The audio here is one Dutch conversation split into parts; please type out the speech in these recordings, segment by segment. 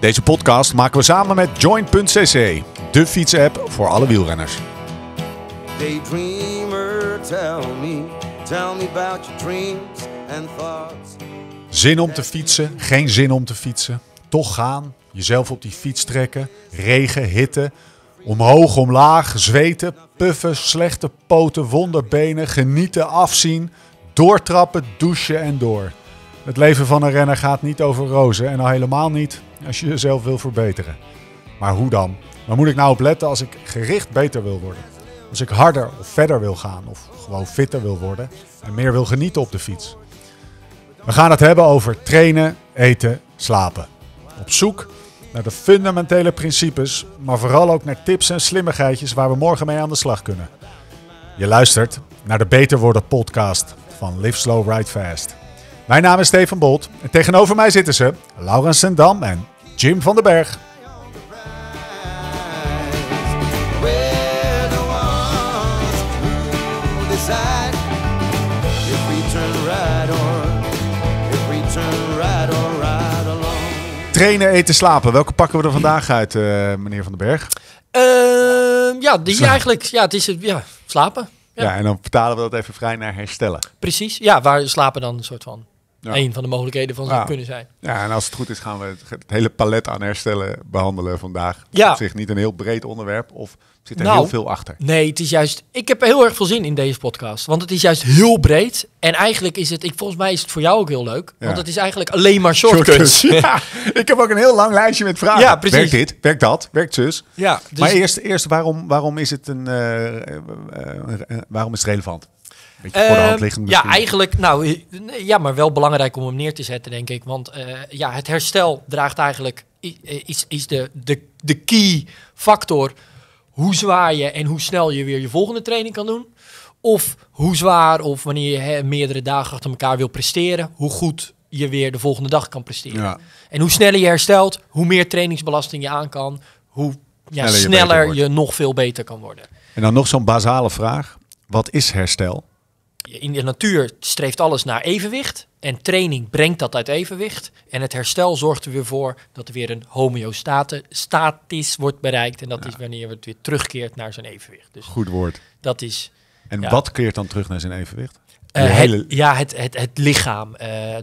Deze podcast maken we samen met Join.cc, de fietsapp voor alle wielrenners. Daydreamer, tell me about your dreams and thoughts. Zin om te fietsen, geen zin om te fietsen. Toch gaan, jezelf op die fiets trekken, regen, hitte, omhoog, omlaag, zweten, puffen, slechte poten, wonderbenen, genieten, afzien, doortrappen, douchen en door. Het leven van een renner gaat niet over rozen en al helemaal niet als je jezelf wil verbeteren. Maar hoe dan? Waar moet ik nou op letten als ik gericht beter wil worden? Als ik harder of verder wil gaan of gewoon fitter wil worden en meer wil genieten op de fiets? We gaan het hebben over trainen, eten, slapen. Op zoek naar de fundamentele principes, maar vooral ook naar tips en slimmigheidjes waar we morgen mee aan de slag kunnen. Je luistert naar de Beter Worden podcast van Live Slow Ride Fast. Mijn naam is Steven Bolt en tegenover mij zitten ze Laurens Sendam en Jim van den Berg. Trainen, eten, slapen. Welke pakken we er vandaag uit, meneer Van den Berg? Het is slapen. Ja, en dan vertalen we dat even vrij naar herstellen. Precies, ja, waar slapen dan een soort van een van de mogelijkheden van zou kunnen zijn. Ja, en als het goed is gaan we het hele palet aan herstellen behandelen vandaag. Ja. Op zich niet een heel breed onderwerp of zit er heel veel achter? Nee, het is juist, ik heb er heel erg veel zin in deze podcast, want het is juist heel breed. En eigenlijk is het, volgens mij is het voor jou ook heel leuk, want het is eigenlijk alleen maar shortcuts. Ja, ik heb ook een heel lang lijstje met vragen. Ja, precies. Werkt dit? Werkt dat? Werkt zus? Ja, dus maar eerst waarom is het waarom is het relevant? Beetje voor de hand liggend misschien. Ja, eigenlijk, maar wel belangrijk om hem neer te zetten, denk ik. Want het herstel draagt eigenlijk, is de key factor hoe zwaar je en hoe snel je weer je volgende training kan doen. Of hoe zwaar, of wanneer je meerdere dagen achter elkaar wil presteren, hoe goed je weer de volgende dag kan presteren. Ja. En hoe sneller je herstelt, hoe meer trainingsbelasting je aan kan, hoe sneller je nog veel beter kan worden. En dan nog zo'n basale vraag. Wat is herstel? In de natuur streeft alles naar evenwicht. En training brengt dat uit evenwicht. En het herstel zorgt er weer voor dat er weer een homeostatis wordt bereikt. En dat is wanneer het weer terugkeert naar zijn evenwicht. Dus goed woord. Dat is. En wat keert dan terug naar zijn evenwicht? Het lichaam.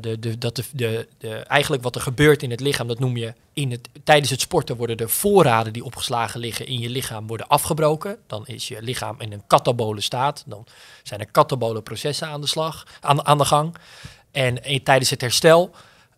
Eigenlijk wat er gebeurt in het lichaam, dat noem je tijdens het sporten worden de voorraden die opgeslagen liggen in je lichaam worden afgebroken. Dan is je lichaam in een katabole staat. Dan zijn er katabole processen aan de gang. En tijdens het herstel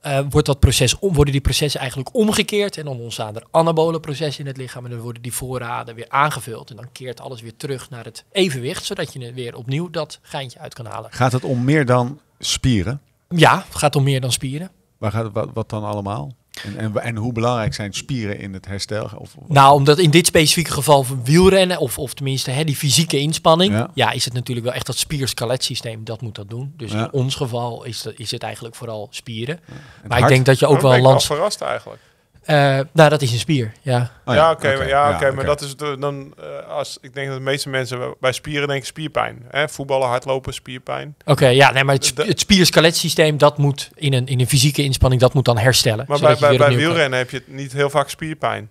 worden die processen eigenlijk omgekeerd. En dan ontstaan er anabole processen in het lichaam. En dan worden die voorraden weer aangevuld. En dan keert alles weer terug naar het evenwicht. Zodat je weer opnieuw dat geintje uit kan halen. Gaat het om meer dan spieren? Ja, het gaat om meer dan spieren. Wat dan allemaal? En hoe belangrijk zijn spieren in het herstel? Omdat in dit specifieke geval van wielrennen, of tenminste die fysieke inspanning, is het natuurlijk wel echt dat spier-skeletsysteem dat moet dat doen. Dus in ons geval is het eigenlijk vooral spieren. Ja. Maar ik denk dat je ook wel een lans... verrast eigenlijk. Dat is een spier, ja. Maar dat is dan ik denk dat de meeste mensen bij spieren denken spierpijn. Voetballen, hardlopen, spierpijn. Maar het spier-skeletsysteem, dat moet in een fysieke inspanning, dat moet dan herstellen. Maar bij wielrennen heb je niet heel vaak spierpijn.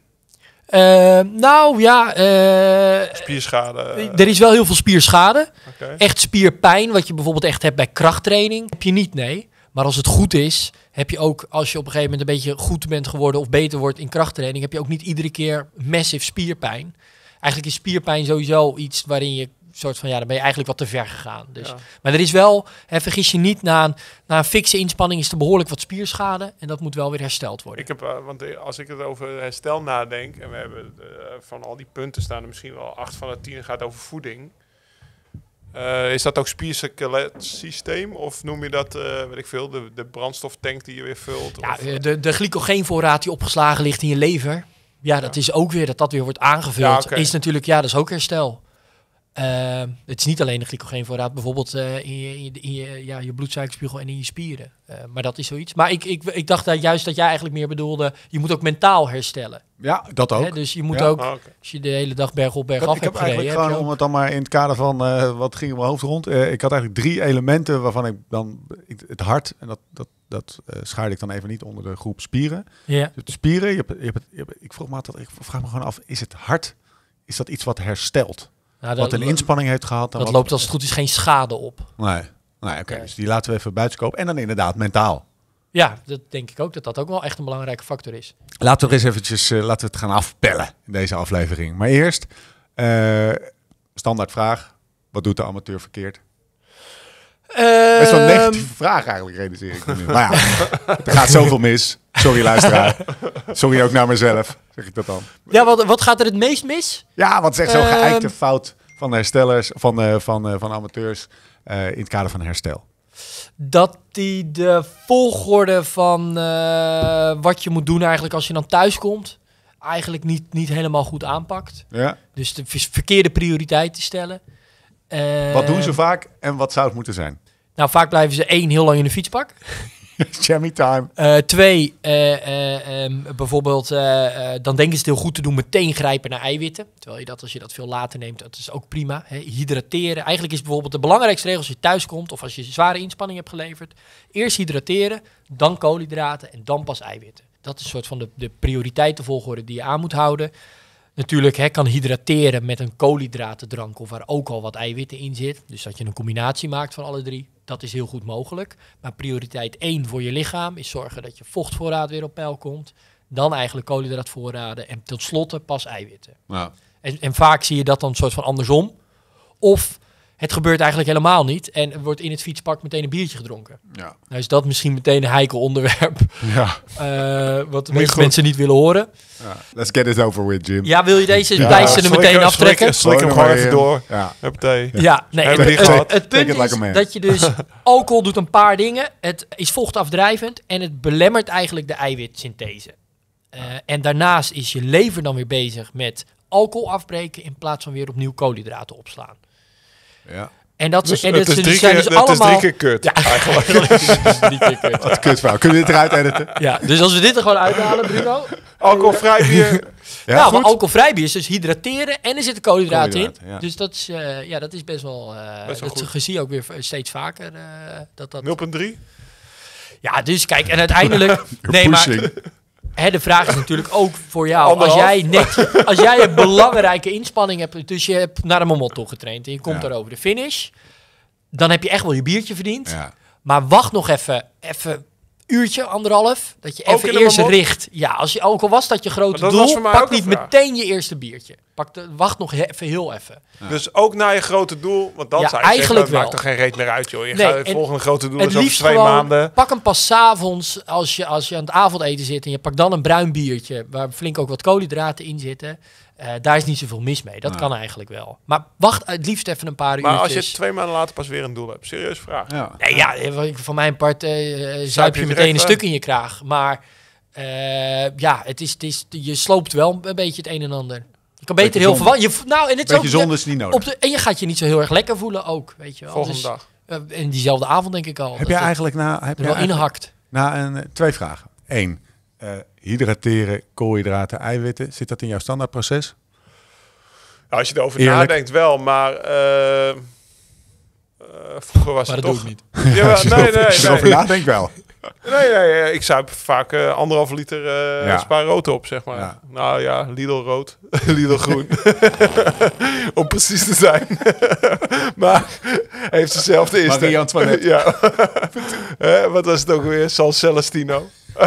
Spierschade. Er is wel heel veel spierschade. Okay. Echt spierpijn, wat je bijvoorbeeld echt hebt bij krachttraining, heb je niet, nee. Maar als het goed is, heb je ook, als je op een gegeven moment een beetje goed bent geworden of beter wordt in krachttraining, heb je ook niet iedere keer massive spierpijn. Eigenlijk is spierpijn sowieso iets waarin je soort van, dan ben je eigenlijk wat te ver gegaan. Dus. Ja. Maar er is wel, vergis je niet, na een fikse inspanning is er behoorlijk wat spierschade en dat moet wel weer hersteld worden. Want als ik het over herstel nadenk, en we hebben van al die punten staan er misschien wel 8 van de 10 gaat over voeding. Is dat ook spierskeletsysteem? Of noem je dat, de brandstoftank die je weer vult? Ja, de glycogeenvoorraad die opgeslagen ligt in je lever. Ja, dat is ook weer dat weer wordt aangevuld. Is natuurlijk, dat is ook herstel. Het is niet alleen de glycogeenvoorraad, bijvoorbeeld in je bloedsuikerspiegel en in je spieren. Maar dat is zoiets. Maar ik dacht juist dat jij eigenlijk meer bedoelde, je moet ook mentaal herstellen. Ja, dat ook. Hè? Dus je moet Ja. ook, Ah, oké. als je de hele dag berg op berg af Ik hebt heb eigenlijk gereden, gewoon, om het dan maar in het kader van wat ging in mijn hoofd rond. Ik had eigenlijk 3 elementen waarvan ik dan het hart, en dat schaarde ik dan even niet onder de groep spieren. Ja. Dus de spieren, ik vraag me gewoon af, is het hart, is dat iets wat herstelt? Nou, Wat een inspanning heeft gehad? dat loopt als het goed is geen schade op. Nee, oké. Nee. Dus die laten we even buitenskoop. En dan inderdaad mentaal. Ja, dat denk ik ook, dat ook wel echt een belangrijke factor is. Laten we eens eventjes laten we het gaan afpellen in deze aflevering. Maar eerst, standaard vraag. Wat doet de amateur verkeerd? Best wel een negatieve vraag eigenlijk, realiseer ik me nu. Maar ja, er gaat zoveel mis. Sorry luisteraar. Sorry ook naar mezelf, zeg ik dat dan. Ja, wat gaat er het meest mis? Ja, wat is echt zo'n geëikte fout van herstellers, van amateurs in het kader van herstel? Dat die de volgorde van wat je moet doen eigenlijk als je dan thuis komt, eigenlijk niet helemaal goed aanpakt. Ja. Dus de verkeerde prioriteiten stellen. Wat doen ze vaak en wat zou het moeten zijn? Nou, vaak blijven ze 1 heel lang in de fietspak. Jammy time. 2, bijvoorbeeld, dan denken ze het heel goed te doen, meteen grijpen naar eiwitten. Terwijl je dat, als je dat veel later neemt, dat is ook prima. Hè. Hydrateren. Eigenlijk is bijvoorbeeld de belangrijkste regel als je thuis komt of als je zware inspanning hebt geleverd. Eerst hydrateren, dan koolhydraten en dan pas eiwitten. Dat is een soort van de prioriteitenvolgorde die je aan moet houden. Natuurlijk kan hydrateren met een koolhydratendrank of waar ook al wat eiwitten in zit. Dus dat je een combinatie maakt van alle 3. Dat is heel goed mogelijk. Maar prioriteit 1 voor je lichaam is zorgen dat je vochtvoorraad weer op peil komt. Dan eigenlijk koolhydraatvoorraden en tot slotte pas eiwitten. Nou, En vaak zie je dat dan een soort van andersom. Of het gebeurt eigenlijk helemaal niet en er wordt in het fietspak meteen een biertje gedronken. ja. Nou is dat misschien meteen een heikel onderwerp wat de meeste goed. mensen niet willen horen. Ja. Let's get it over with, Jim. Ja, wil je deze Ja, lijsten er meteen aftrekken? Slik hem Gewoon gewoon er even maar door. Ja. Huppatee. Ja, nee, Hebben we die het gehad? punt Take it is like a man. dat je dus... Alcohol doet een paar dingen. Het is vochtafdrijvend en het belemmert eigenlijk de eiwitsynthese. En daarnaast is je lever dan weer bezig met alcohol afbreken in plaats van weer opnieuw koolhydraten opslaan. Ja. En dat, Dus en het dat is zijn 3 dus keer, dat is allemaal... 3 keer kut. Ja, Eigenlijk. dat is 3 keer kut. Wat kutverhaal. Kunnen we dit eruit editen? Ja, dus als we dit er gewoon uithalen, Bruno. Alcoholvrij bier. Ja, nou, goed. maar alcoholvrij bier is dus hydrateren en er zitten koolhydraten in. Koolhydraten, ja. Dus dat is best wel... Best wel dat goed. zie je ook weer steeds vaker. Dat 0,3. Ja, dus kijk, en uiteindelijk... nee, maar Pushing. de vraag is natuurlijk ook voor jou. Als jij een belangrijke inspanning hebt, dus je hebt naar een motto getraind en je komt Ja. daar over de finish, dan heb je echt wel je biertje verdiend. Ja. Maar wacht nog even uurtje, 1,5, dat je Ook even in de eerst mamot? richt. Ja, ook al was dat je grote Maar dat was doel, voor mij pak ook een niet vraag. meteen je eerste biertje. Wacht nog even, heel even. Dus ook naar je grote doel. Want dan Ja, zou je zeggen, eigenlijk dat maakt wel. toch geen reet meer uit, joh. Je Nee, gaat het en volgende grote doel Het is over liefst 2 gewoon, maanden. pak hem pas 's avonds als je aan het avondeten zit en je pakt dan een bruin biertje waar flink ook wat koolhydraten in zitten. Daar is niet zoveel mis mee. Dat Nee. kan eigenlijk wel. Maar wacht het liefst even een paar Maar als uurtjes. je 2 maanden later pas weer een doel hebt. Serieus vraag. Ja. Nee, ja, van mijn part zuip je je meteen direct, een stuk in je kraag. Maar ja, je sloopt wel een beetje het een en ander. Je kan beter Beetje heel zonde. veel... Nou, en het is Beetje ook, zonde is niet nodig. en je gaat je niet zo heel erg lekker voelen ook, weet je wel. Volgende Dus, dag. en diezelfde avond denk ik al. Heb dat jij het eigenlijk er wel inhakt. twee vragen. 1. Hydrateren, koolhydraten, eiwitten. Zit dat in jouw standaardproces? Ja, als je erover Eerlijk. nadenkt wel, maar... vroeger was Maar het dat toch... doe ik niet. Ja, Als je erover nadenkt wel. Nee, ik zuip vaak 1,5 liter Ja. Spa rood op, zeg maar. Ja. Nou ja, Lidl rood, Lidl groen. Om precies te zijn. Maar heeft dezelfde is. Marie Antoinette. Ja. Wat was het ook weer? San Celestino.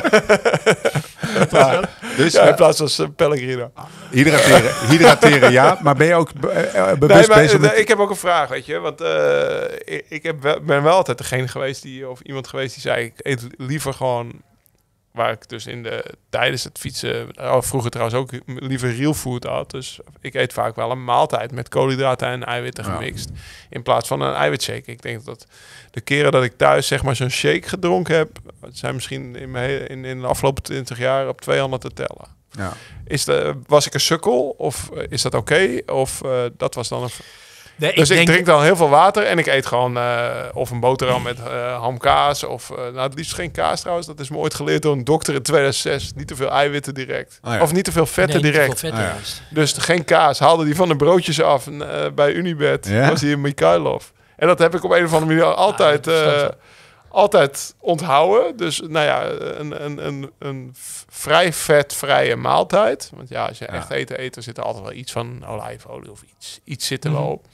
Dus Ja, in plaats van Pellegrino. hydrateren ja. Maar ben je ook bewust bezig met... Ik heb ook een vraag, weet je. Want ben wel altijd degene geweest die, of iemand geweest die zei, ik eet liever gewoon, waar ik dus tijdens het fietsen, vroeger trouwens ook liever real food had. Dus ik eet vaak wel een maaltijd met koolhydraten en eiwitten Ja. gemixt. In plaats van een eiwitshake. Ik denk dat de keren dat ik thuis zeg maar zo'n shake gedronken heb, het zijn misschien in de afgelopen 20 jaar op 2 handen te tellen. Ja. Was ik een sukkel of is dat oké? Of dat was dan een... Nee, Dus ik denk- drink dan heel veel water en ik eet gewoon of een boterham met hamkaas. Of nou, het liefst geen kaas trouwens. Dat is me ooit geleerd door een dokter in 2006. Niet te veel eiwitten direct. Oh ja. Of niet te veel vetten nee, niet direct. te veel vetten Ah, ja. juist. Dus geen kaas. Haalde die van de broodjes af bij Unibed. Ja? Was die in Mikhailov. En dat heb ik op een of andere manier altijd, dat is dat altijd onthouden. Dus nou ja, een vrij vetvrije maaltijd. Want ja, als je echt eten eet, dan zit er altijd wel iets van olijfolie of iets zit er wel op.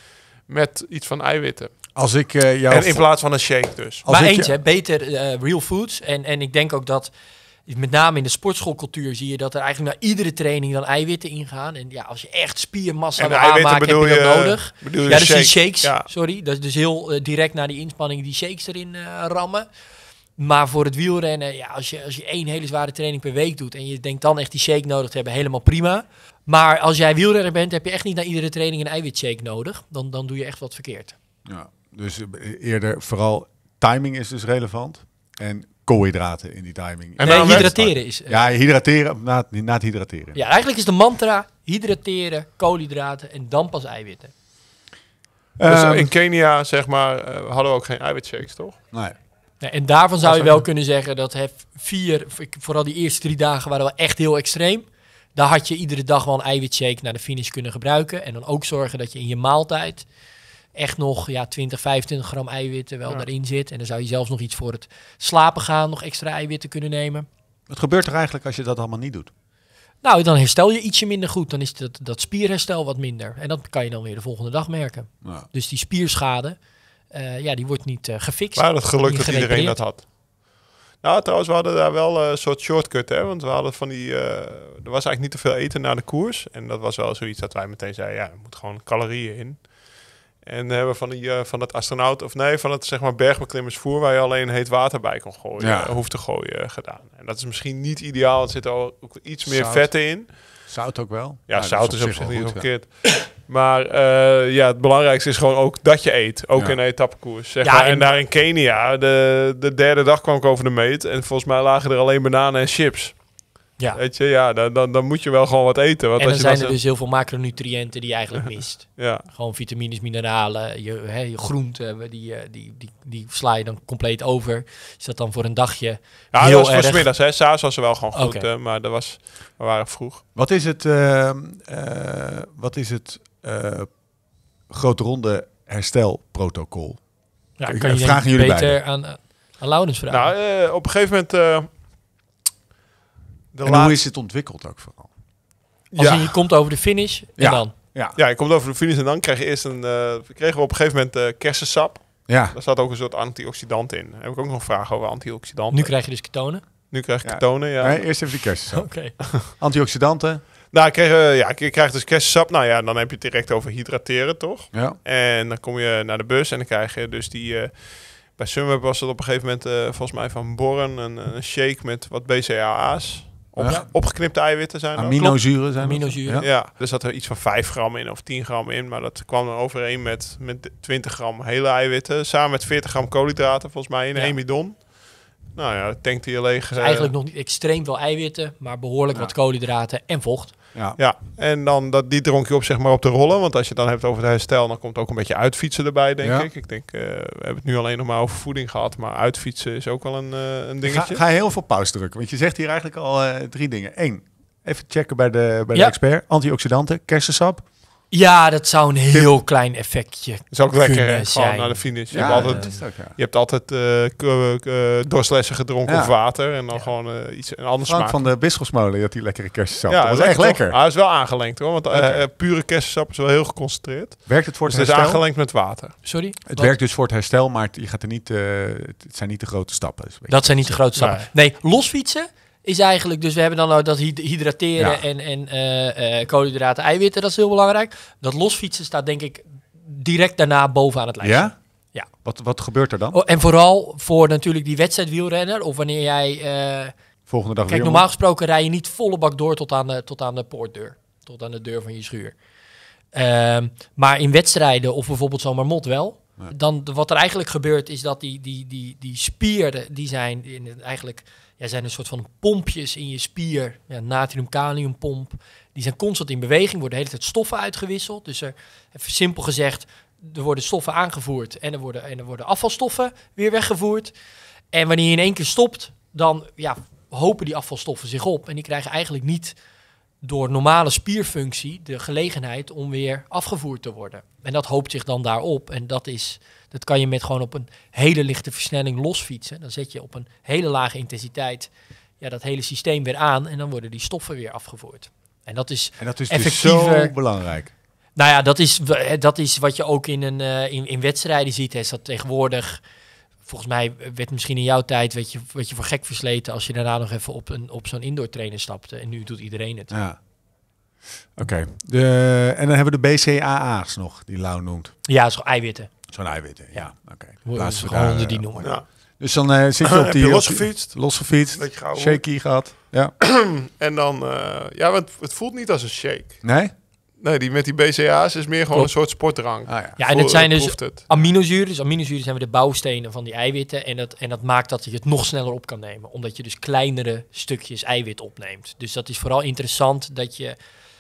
Met iets van eiwitten. Als ik jou... En in plaats van een shake dus. Als Maar ik eens, je- hè, beter real foods. En ik denk ook dat, met name in de sportschoolcultuur, zie je dat er eigenlijk na iedere training dan eiwitten ingaan. En ja, als je echt spiermassa En wil eiwitten aanmaken, heb je bedoel dat je- nodig. bedoel je Ja, dus die shake? shakes, Ja. sorry. Dat is dus heel direct na die inspanning die shakes erin rammen. Maar voor het wielrennen, ja, als je één hele zware training per week doet en je denkt dan echt die shake nodig te hebben, helemaal prima. Maar als jij wielrenner bent, heb je echt niet na iedere training een eiwitshake nodig. Dan doe je echt wat verkeerd. Ja, dus eerder vooral timing is dus relevant. En koolhydraten in die timing. En Nee, dan hydrateren is... Ja, hydrateren na het hydrateren. Ja, eigenlijk is de mantra hydrateren, koolhydraten en dan pas eiwitten. Dus Ehm, in Kenia, zeg maar, hadden we ook geen eiwitshakes, toch? nee. Ja, en daarvan zou je Was wel ook- kunnen zeggen dat vooral die eerste 3 dagen waren wel echt heel extreem. Daar had je iedere dag wel een eiwitshake naar de finish kunnen gebruiken. En dan ook zorgen dat je in je maaltijd echt nog 20, 25 gram eiwitten wel daarin zit. En dan zou je zelfs nog iets voor het slapen gaan, nog extra eiwitten kunnen nemen. Wat gebeurt er eigenlijk als je dat allemaal niet doet? Nou, dan herstel je ietsje minder goed. Dan is dat spierherstel wat minder. En dat kan je dan weer de volgende dag merken. Ja. Dus die spierschade, die wordt niet gefixt. Maar het geluk niet dat iedereen gerepareerd. dat had. Nou, trouwens, we hadden daar wel een soort shortcut, hè. Want we hadden van die... er was eigenlijk niet te veel eten na de koers. En dat was wel zoiets dat wij meteen zeiden, ja, er moet gewoon calorieën in. En hebben we van het astronaut, of nee, van het zeg maar bergbeklimmersvoer, waar je alleen heet water bij kon gooien, Ja. hoeft te gooien, gedaan. En dat is misschien niet ideaal, er zitten ook iets meer Zout. vetten in. Zout ook wel? Ja, Nou, zout dat is op zich wel niet goed, verkeerd. Maar het belangrijkste is gewoon ook dat je eet. Ook Ja. in een etappekoers. Zeg Ja, maar. En en- daar in Kenia, de derde dag kwam ik over de meet. En volgens mij lagen er alleen bananen en chips. Ja. Weet je, ja, dan moet je wel gewoon wat eten. Want En als dan je zijn er zo- dus heel veel macronutriënten die je eigenlijk mist. Ja, Gewoon vitamines, mineralen, je groenten, die sla je dan compleet over. Is dat dan voor een dagje ja dat heel was voor erg? 's middags. Hè. S'avonds was er wel gewoon goed, Oké. maar we waren vroeg. Wat is het grote ronde herstelprotocol? Ja, Ik kan je vraag denk jullie beter aan Laurens vragen. Nou, op een gegeven moment... En hoe is het ontwikkeld ook vooral? Als je komt over de finish en Ja. dan. Ja. Ja, je komt over de finish en dan krijg je eerst kregen we op een gegeven moment kersensap. Ja. Daar zat ook een soort antioxidant in. Daar heb ik ook nog een vraag over antioxidanten. Nu krijg je dus ketonen. Nu krijg ik Ja. ketonen, ja. Nee, eerst even die kersensap. Oké. Antioxidanten. Nou, ik krijg dus kersensap. Nou ja, dan heb je het direct over hydrateren, toch? Ja. En dan kom je naar de bus en dan krijg je dus die... bij Sunweb was het op een gegeven moment volgens mij van Borren een shake met wat BCAA's. Ja. Opgeknipte eiwitten zijn er. Aminozuren zijn dat? Aminozuren. Ja. Ja, er zat er iets van 5 gram in of 10 gram in. Maar dat kwam dan overeen met 20 gram hele eiwitten. Samen met 40 gram koolhydraten volgens mij in Ja. één bidon. Nou ja, dat tankte je leeg. Dus eigenlijk nog niet extreem veel eiwitten, maar behoorlijk Ja. wat koolhydraten en vocht. Ja. Ja, en dan die dronk je op zeg maar op de rollen. Want als je het dan hebt over het herstel, dan komt ook een beetje uitfietsen erbij, denk Ja. ik. Ik denk, we hebben het nu alleen nog maar over voeding gehad. Maar uitfietsen is ook wel een dingetje. Ga heel veel pauze drukken. Want je zegt hier eigenlijk al 3 dingen. 1. Even checken bij de Ja. expert. Antioxidanten, kersensap. Ja, dat zou een heel klein effectje Dat is ook lekker, hè, kunnen gewoon zijn. naar de finish. Je Ja, hebt altijd, dat is het ook, ja. je hebt altijd dorstlessen gedronken Ja. of water. En dan gewoon een ander Frank smaak. van de Bisschopsmolen, die had die lekkere kersensap. Ja, dat was echt lekker. Hij is wel aangelengd hoor, want Oké. pure kersensap is wel heel geconcentreerd. Werkt het voor Dus het het is herstel? aangelengd met water. Sorry? Het Wat? werkt dus voor het herstel, maar je gaat er niet, het zijn niet de grote stappen. Dus weet je. Dat zijn niet de grote stappen. Nee, losfietsen is eigenlijk... Dus we hebben dan dat hydrateren Ja. en koolhydraten, eiwitten. Dat is heel belangrijk. Dat losfietsen staat denk ik direct daarna bovenaan het lijstje. Ja? Ja. Wat gebeurt er dan? Oh, en vooral voor natuurlijk die wedstrijdwielrenner. Of wanneer jij... Volgende dag kijk, weer. normaal gesproken rij je niet volle bak door tot aan de poortdeur. Tot aan de deur van je schuur. Maar in wedstrijden of bijvoorbeeld zo'n Marmot wel. Nee. Dan wat er eigenlijk gebeurt is dat die spieren, die zijn eigenlijk zijn een soort van pompjes in je spier. Ja, natrium-kaliumpomp. Die zijn constant in beweging, worden de hele tijd stoffen uitgewisseld. Dus even simpel gezegd, er worden stoffen aangevoerd en er worden afvalstoffen weer weggevoerd. En wanneer je in één keer stopt, dan hopen die afvalstoffen zich op. En die krijgen eigenlijk niet door normale spierfunctie de gelegenheid om weer afgevoerd te worden. En dat hoopt zich dan daarop. En dat kan je met gewoon op een hele lichte versnelling losfietsen. Dan zet je op een hele lage intensiteit dat hele systeem weer aan. En dan worden die stoffen weer afgevoerd. En dat is dus zo belangrijk. Nou ja, dat is wat je ook in wedstrijden ziet. Is dat tegenwoordig, volgens mij werd misschien in jouw tijd, werd je voor gek versleten als je daarna nog even op zo'n indoor trainer stapte. En nu doet iedereen het. Ja. Oké. En dan hebben we de BCAA's nog, die Lau noemt. Ja, zo'n eiwitten. Zo'n eiwitten, ja. Oké. Laten we gewoon onder die noemen. Ja. Dus dan zit je op die... losgefietst. Shaky gehad. Ja. En dan... want het voelt niet als een shake. Nee? Nee, die met die BCA's is meer gewoon een soort sportdrank. Ja, en het zijn dus aminozuren. Dus aminozuren zijn weer de bouwstenen van die eiwitten. En dat maakt dat je het nog sneller op kan nemen. Omdat je dus kleinere stukjes eiwit opneemt. Dus dat is vooral interessant dat je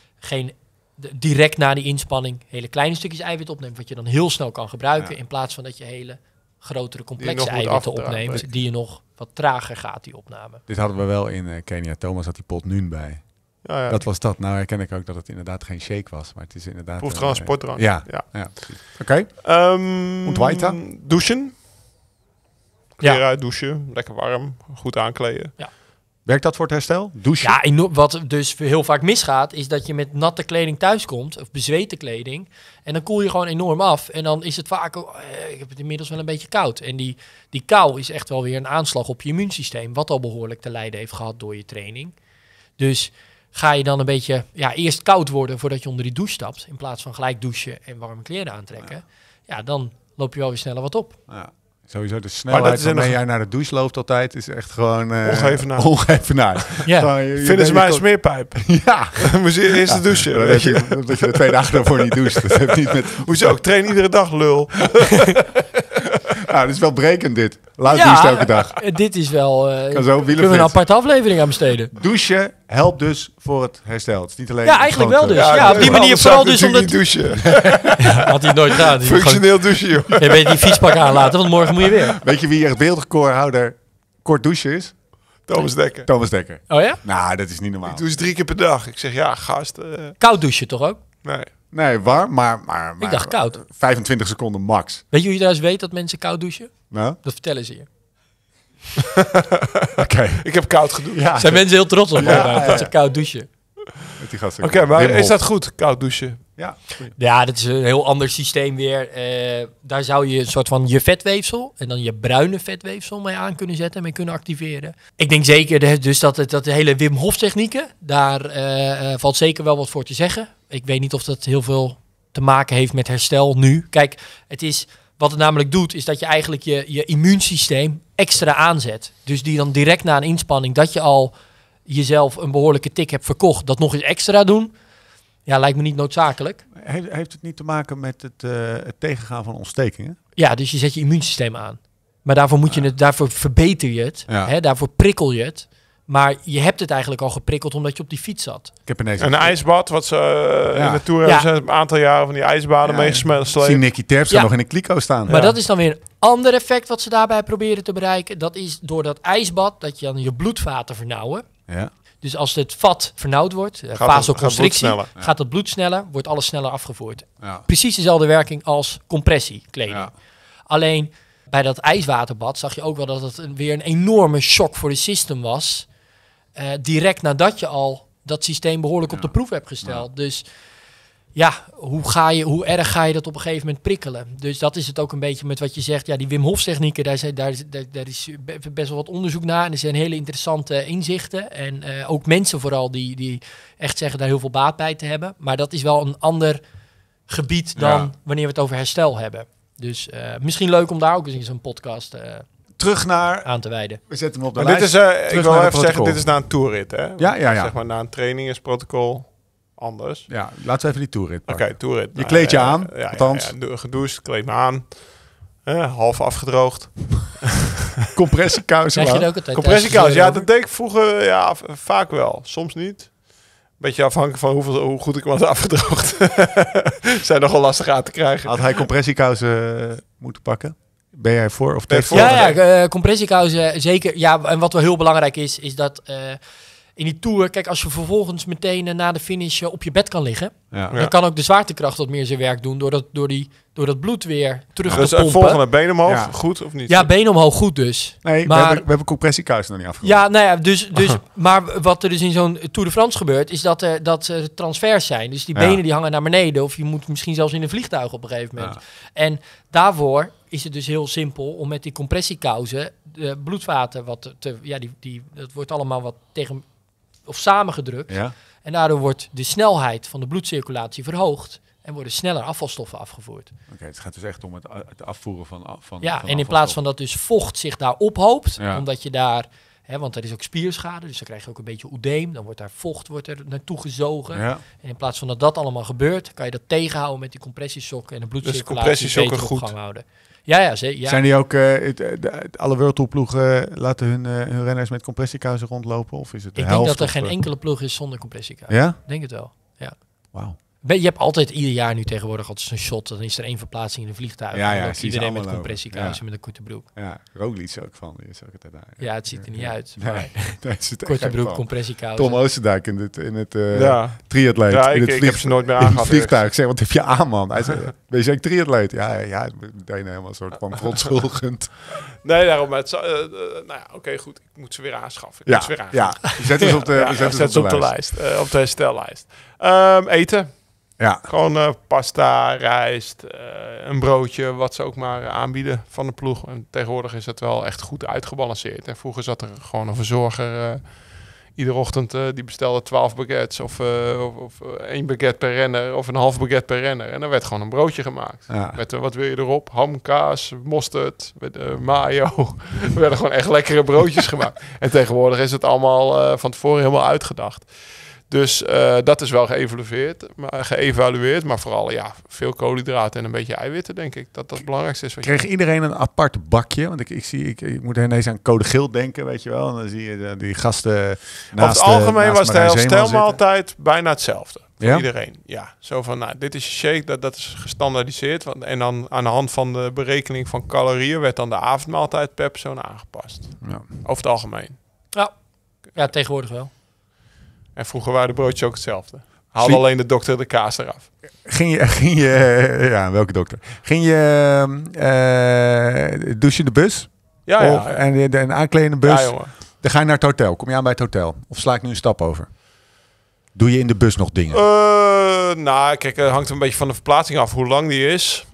direct na die inspanning hele kleine stukjes eiwit opneemt. Wat je dan heel snel kan gebruiken. In plaats van dat je hele grotere complexe eiwitten opneemt. Die je nog wat trager gaat, die opname. Dit hadden we wel in Kenia. Thomas had die pot nu bij. Ja. Dat was dat. Nou herken ik ook dat het inderdaad geen shake was. Maar het is inderdaad... Proeft gewoon sportdrank. Ja. Oké. Und weiter? Douchen. Kleren uit, douchen. Lekker warm. Goed aankleden. Ja. Werkt dat voor het herstel? Douchen? Ja, wat dus heel vaak misgaat, is dat je met natte kleding thuiskomt, of bezweten kleding, en dan koel je gewoon enorm af. En dan is het vaak, ik heb het inmiddels wel een beetje koud. En die kou is echt wel weer een aanslag op je immuunsysteem, wat al behoorlijk te lijden heeft gehad door je training. Dus ga je dan een beetje eerst koud worden voordat je onder die douche stapt, in plaats van gelijk douchen en warme kleren aantrekken, dan loop je wel weer sneller wat op. Ja. Sowieso de snelheid waarmee jij naar de douche loopt altijd is echt gewoon... ongeëvenaard. Ja. Vinden ze mij een smeerpijp? Ja. Moet je eerst de douchen. Dat je de 2 dagen daarvoor niet doucht. Dat heeft niet met... Hoezo? Ik train iedere dag, lul. Nou, dit is wel brekend dit. Doucht elke dag. Dit is wel... kunnen we een aparte aflevering aan besteden. Douchen helpt dus voor het herstel. Het is niet alleen... Ja, eigenlijk wel dus. Ja, op die manier vooral dus omdat... douchen. Had hij het nooit gedaan. Functioneel douchen, joh. Je weet die fietspak aanlaten, want morgen moet je weer. Weet je wie echt beeldrecordhouder kort douchen is? Thomas Dekker. Thomas Dekker. Oh ja? Nou, dat is niet normaal. Ik doe ze 3 keer per dag. Ik zeg, gast. Koud douchen toch ook? Nee, warm, maar ik dacht koud. 25 seconden max. Weet je hoe je trouwens weet dat mensen koud douchen? Nou? Dat vertellen ze je. Oké. Ik heb koud gedoucht. Ja. Zijn mensen heel trots op dat ze koud douchen. Oké, maar is dat goed, koud douchen? Ja, dat is een heel ander systeem weer. Daar zou je een soort van je vetweefsel en dan je bruine vetweefsel mee aan kunnen zetten en mee kunnen activeren. Ik denk zeker dus dat de hele Wim Hof technieken, daar valt zeker wel wat voor te zeggen. Ik weet niet of dat heel veel te maken heeft met herstel nu. Kijk, wat het namelijk doet, is dat je eigenlijk je immuunsysteem extra aanzet. Dus die dan direct na een inspanning, dat je al jezelf een behoorlijke tik hebt verkocht, dat nog eens extra doen. Ja, lijkt me niet noodzakelijk. Heeft het niet te maken met het tegengaan van ontstekingen? Ja, dus je zet je immuunsysteem aan. Maar daarvoor moet je daarvoor verbeter je het. Ja. Hè, daarvoor prikkel je het. Maar je hebt het eigenlijk al geprikkeld omdat je op die fiets zat. Ik heb ineens een ijsbad, wat ze in de Tour hebben ze een aantal jaren van die ijsbaden meegesmeld. Ik zie Nicky Terpstra nog in een kliko staan. Maar dat is dan weer een ander effect wat ze daarbij proberen te bereiken. Dat is door dat ijsbad dat je dan je bloedvaten vernauwen. Ja. Dus als het vat vernauwd wordt, vasoconstrictie, gaat het bloed sneller, wordt alles sneller afgevoerd. Ja. Precies dezelfde werking als compressiekleding. Ja. Alleen bij dat ijswaterbad zag je ook wel dat het weer een enorme shock voor de system was. Direct nadat je al dat systeem behoorlijk op de proef hebt gesteld. Ja. Dus hoe erg ga je dat op een gegeven moment prikkelen? Dus dat is het ook een beetje met wat je zegt. Ja, die Wim Hof technieken, daar is best wel wat onderzoek naar. En er zijn hele interessante inzichten. En ook mensen vooral die echt zeggen daar heel veel baat bij te hebben. Maar dat is wel een ander gebied dan wanneer we het over herstel hebben. Dus misschien leuk om daar ook eens een podcast terug naar aan te wijden. We zetten hem op de maar lijst. Dit is, ik wil even zeggen, dit is na een toerrit, hè? Ja. Zeg maar na een training is protocol anders. Ja, laten we even die toerrit pakken. Oké, toerrit. Je kleed je aan, althans. Ja, gedoucht, kleed me aan. Half afgedroogd. Compressiekousen. Krijg je dat ook altijd? Compressiekous, ja, dat dat deed ik vroeger vaak wel. Soms niet. Beetje afhankelijk van hoe goed ik hem had afgedroogd. Zijn nogal lastig aan te krijgen. Had hij compressiekousen moeten pakken? Ben jij voor of Ben je tegen? voor? Ja, compressiekousen zeker. Ja, en wat wel heel belangrijk is dat in die Tour... Kijk, als je vervolgens meteen na de finish op je bed kan liggen... Ja. Ja. dan kan ook de zwaartekracht wat meer zijn werk doen... door dat bloed weer terug Dus te het pompen. volgende been omhoog, Ja. goed of niet? Ja, been omhoog goed dus. Nee, Maar- we hebben compressiekousen nog niet afgerond. Ja, nou ja, dus maar wat er dus in zo'n Tour de France gebeurt... is dat er transfers zijn. Dus die Ja. benen die hangen naar beneden... of je moet misschien zelfs in een vliegtuig op een gegeven moment. Ja. En daarvoor is het dus heel simpel... om met die compressiekousen de bloedvaten dat wordt allemaal wat tegen... of samengedrukt. Ja? En daardoor wordt de snelheid van de bloedcirculatie verhoogd... en worden sneller afvalstoffen afgevoerd. Oké, het gaat dus echt om het afvoeren van Ja, van en in plaats van dat dus vocht zich daar ophoopt... Ja. omdat je daar... want er is ook spierschade, dus dan krijg je ook een beetje oedeem. Dan wordt daar vocht er naartoe gezogen. Ja. En in plaats van dat allemaal gebeurt... kan je dat tegenhouden met die compressiesokken... en de bloedcirculatie compressiesokken beter op goed. gang houden. Ja. Zijn die ook, alle World Tour ploegen laten hun renners met compressiekousen rondlopen? Of is het de Ik denk helft? dat er of, geen enkele ploeg is zonder compressiekous. Ja? Ik denk het wel, ja. Wauw. Je hebt altijd ieder jaar nu tegenwoordig altijd zo'n shot. Dan is er één verplaatsing in een vliegtuig. Ja, en ja, dan loopt zie ze iedereen met allemaal compressiekousen lopen. met een korte broek. Ja, Roglic ook van. Die is ook altijd daar. Ja, het ziet er niet uit. Nee, Maar daar is het echt korte gek broek, van. compressiekousen. Tom Oosterdijk in het Ja. triatleet. Ja, in ik het heb ze nooit meer in het aangehad. vliegtuig. Ik zeg, wat heb je aan, man? Hij zei, ben je zeker triatleet? Ja, meteen helemaal een soort van verontschuldigend. Nee, daarom. Oké, goed. Ik moet ze weer aanschaffen. Ik Ja, moet ze weer aanschaffen. ja. We zetten ze op de, Ja, we zetten zet ze op de lijst. op de herstellijst. Eten. Ja, Gewoon pasta, rijst, een broodje, wat ze ook maar aanbieden van de ploeg. En tegenwoordig is het wel echt goed uitgebalanceerd. En vroeger zat er gewoon een verzorger iedere ochtend, die bestelde 12 baguettes of 1 baguette per renner of een half baguette per renner. En dan werd gewoon een broodje gemaakt. Ja. Met wat wil je erop? Ham, kaas, mosterd, met mayo. Er werden gewoon echt lekkere broodjes gemaakt. En tegenwoordig is het allemaal van tevoren helemaal uitgedacht. Dus dat is wel geëvalueerd, maar vooral veel koolhydraten en een beetje eiwitten, denk ik. Dat het belangrijkste is. Kreeg iedereen een apart bakje? Want ik moet ineens aan code geel denken, weet je wel. En dan zie je die gasten naast Over het algemeen naast was de Marijn Zeeman herstelmaaltijd bijna hetzelfde. Voor Ja? iedereen. Ja, zo van, dit is je shake, dat is gestandaardiseerd. En dan aan de hand van de berekening van calorieën werd dan de avondmaaltijd per persoon aangepast. zitten. Ja. Over het algemeen. Ja, tegenwoordig wel. En vroeger waren de broodjes ook hetzelfde. Haalde Zie- alleen de dokter de kaas eraf. Ging je ja, welke dokter? Ging je douchen in de bus? Ja. En aankleden in de bus? Ja, jongen. Dan ga je naar het hotel. Kom je aan bij het hotel? Of sla ik nu een stap over? Doe je in de bus nog dingen? Kijk, het hangt een beetje van de verplaatsing af hoe lang die is.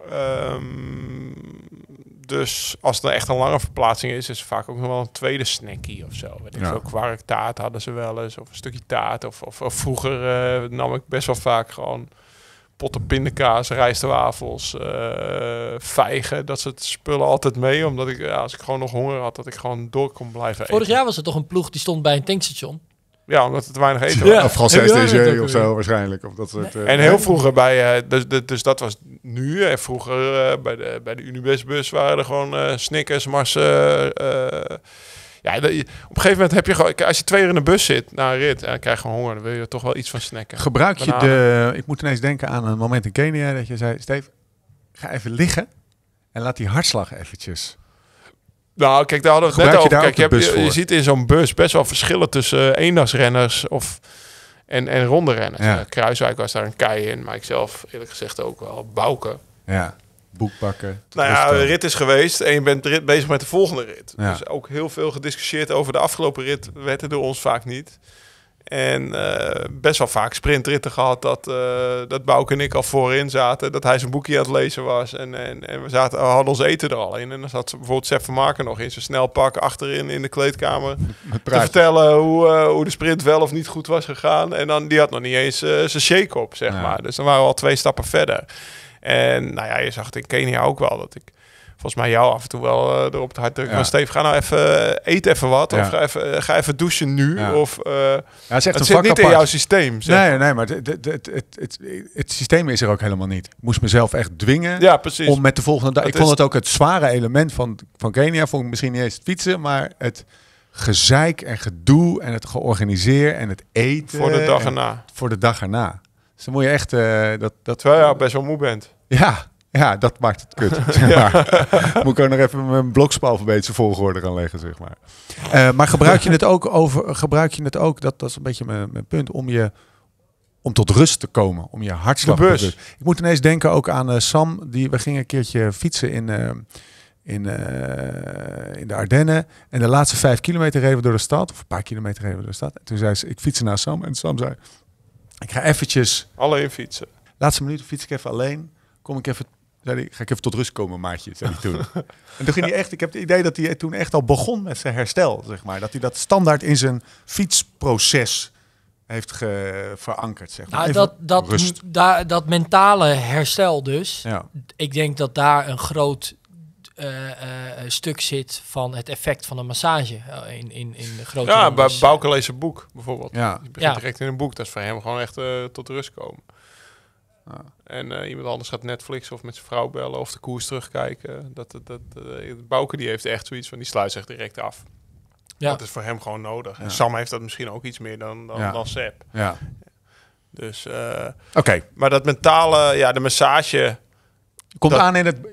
Dus als het echt een lange verplaatsing is het vaak ook nog wel een tweede snackie of zo. Weet ik Ja. veel, kwarktaart hadden ze wel eens, of een stukje taart. Of vroeger nam ik best wel vaak gewoon potten pindakaas, rijstwafels, vijgen. Dat soort spullen altijd mee, omdat ik, als ik gewoon nog honger had, dat ik gewoon door kon blijven eten. Vorig jaar was er toch een ploeg die stond bij een tankstation. Ja, omdat het te weinig eten Ja. was. Of Francis Heb je dat DG ook of zo alweer? waarschijnlijk. Of dat soort, En heel vroeger dus dat was nu. En vroeger bij de Unibus-bus waren er gewoon Snickers, Mars. Op een gegeven moment heb je gewoon, als je 2 uur in de bus zit na een rit en dan krijg je gewoon honger, dan wil je toch wel iets van snacken. Gebruik je Bananen. ik moet ineens denken aan een moment in Kenia dat je zei, Steve, ga even liggen en laat die hartslag eventjes. Nou, kijk, daar hadden we het Gebruik net je over. daar Kijk, ook de bus je voor? ziet in zo'n bus best wel verschillen tussen eendagsrenners en ronde renners. Ja. Kruiswijk was daar een kei in, maar ik zelf eerlijk gezegd ook wel. Bouke. Ja, boekpakken. Nou ja, de rit is geweest en je bent bezig met de volgende rit. Ja. Dus ook heel veel gediscussieerd over de afgelopen rit werd er door ons vaak niet. En best wel vaak sprintritten gehad dat Bouke en ik al voorin zaten. Dat hij zijn boekje aan het lezen was. En we hadden ons eten er al in. En dan zat bijvoorbeeld Sepp van Marken nog in zijn snelpak achterin in de kleedkamer. Met Te vertellen hoe de sprint wel of niet goed was gegaan. En die had nog niet eens zijn shake op, zeg Ja. maar. Dus dan waren we al 2 stappen verder. En nou ja, je zag het in Kenia ook wel. Dat ik volgens mij jou af en toe wel erop het hart drukken. Ja. Maar Steve, ga nou even, eet even wat. Ja. Of ga even douchen nu. Ja. Of, het is echt het een zit vak niet in apart. jouw systeem. Zeg. Nee, maar het systeem is er ook helemaal niet. Ik moest mezelf echt dwingen Ja, precies. om met de volgende dag... Ik Het vond is- het ook het zware element van Kenia. Vond ik misschien niet eens het fietsen, maar het gezeik en gedoe en het georganiseer en het eten. Voor de dag en erna. Voor de dag erna. Dus dan moet je echt... Terwijl je best wel moe bent. Ja, dat maakt het kut. Zeg maar. Moet ik ook nog even mijn blokspel alfabetische volgorde gaan leggen, zeg maar. Maar gebruik je het ook, dat is een beetje mijn punt, om tot rust te komen, om je hartslag De te bus. rust. Ik moet ineens denken ook aan Sam, we gingen een keertje fietsen in de Ardennen. En de laatste 5 kilometer reden we door de stad, of een paar kilometer reden we door de stad. En toen zei ze, ik fietste naar Sam. En Sam zei, ik ga eventjes, Alleen fietsen. laatste minuut fiets ik even alleen. Kom ik even, zei hij, ga ik even tot rust komen, maatje, zei hij toen. En toen ging hij echt, ik heb het idee dat hij toen echt al begon met zijn herstel, zeg maar. Dat hij dat standaard in zijn fietsproces heeft verankerd, zeg maar. Nou, Even rust. dat mentale herstel dus. Ja. Ik denk dat daar een groot stuk zit van het effect van een massage in de grote Ja, bij rondes. Bouke leest een boek bijvoorbeeld. Ja. Die begint Ja. direct in een boek. Dat is voor hem gewoon echt tot rust komen. En iemand anders gaat Netflix of met zijn vrouw bellen of de koers terugkijken. Bouke die heeft echt zoiets van, die sluit zich direct af. Ja. Dat is voor hem gewoon nodig. Ja. En Sam heeft dat misschien ook iets meer dan Sepp. Ja. Dus, Oké. maar dat mentale, de massage... Komt Dat- aan in het...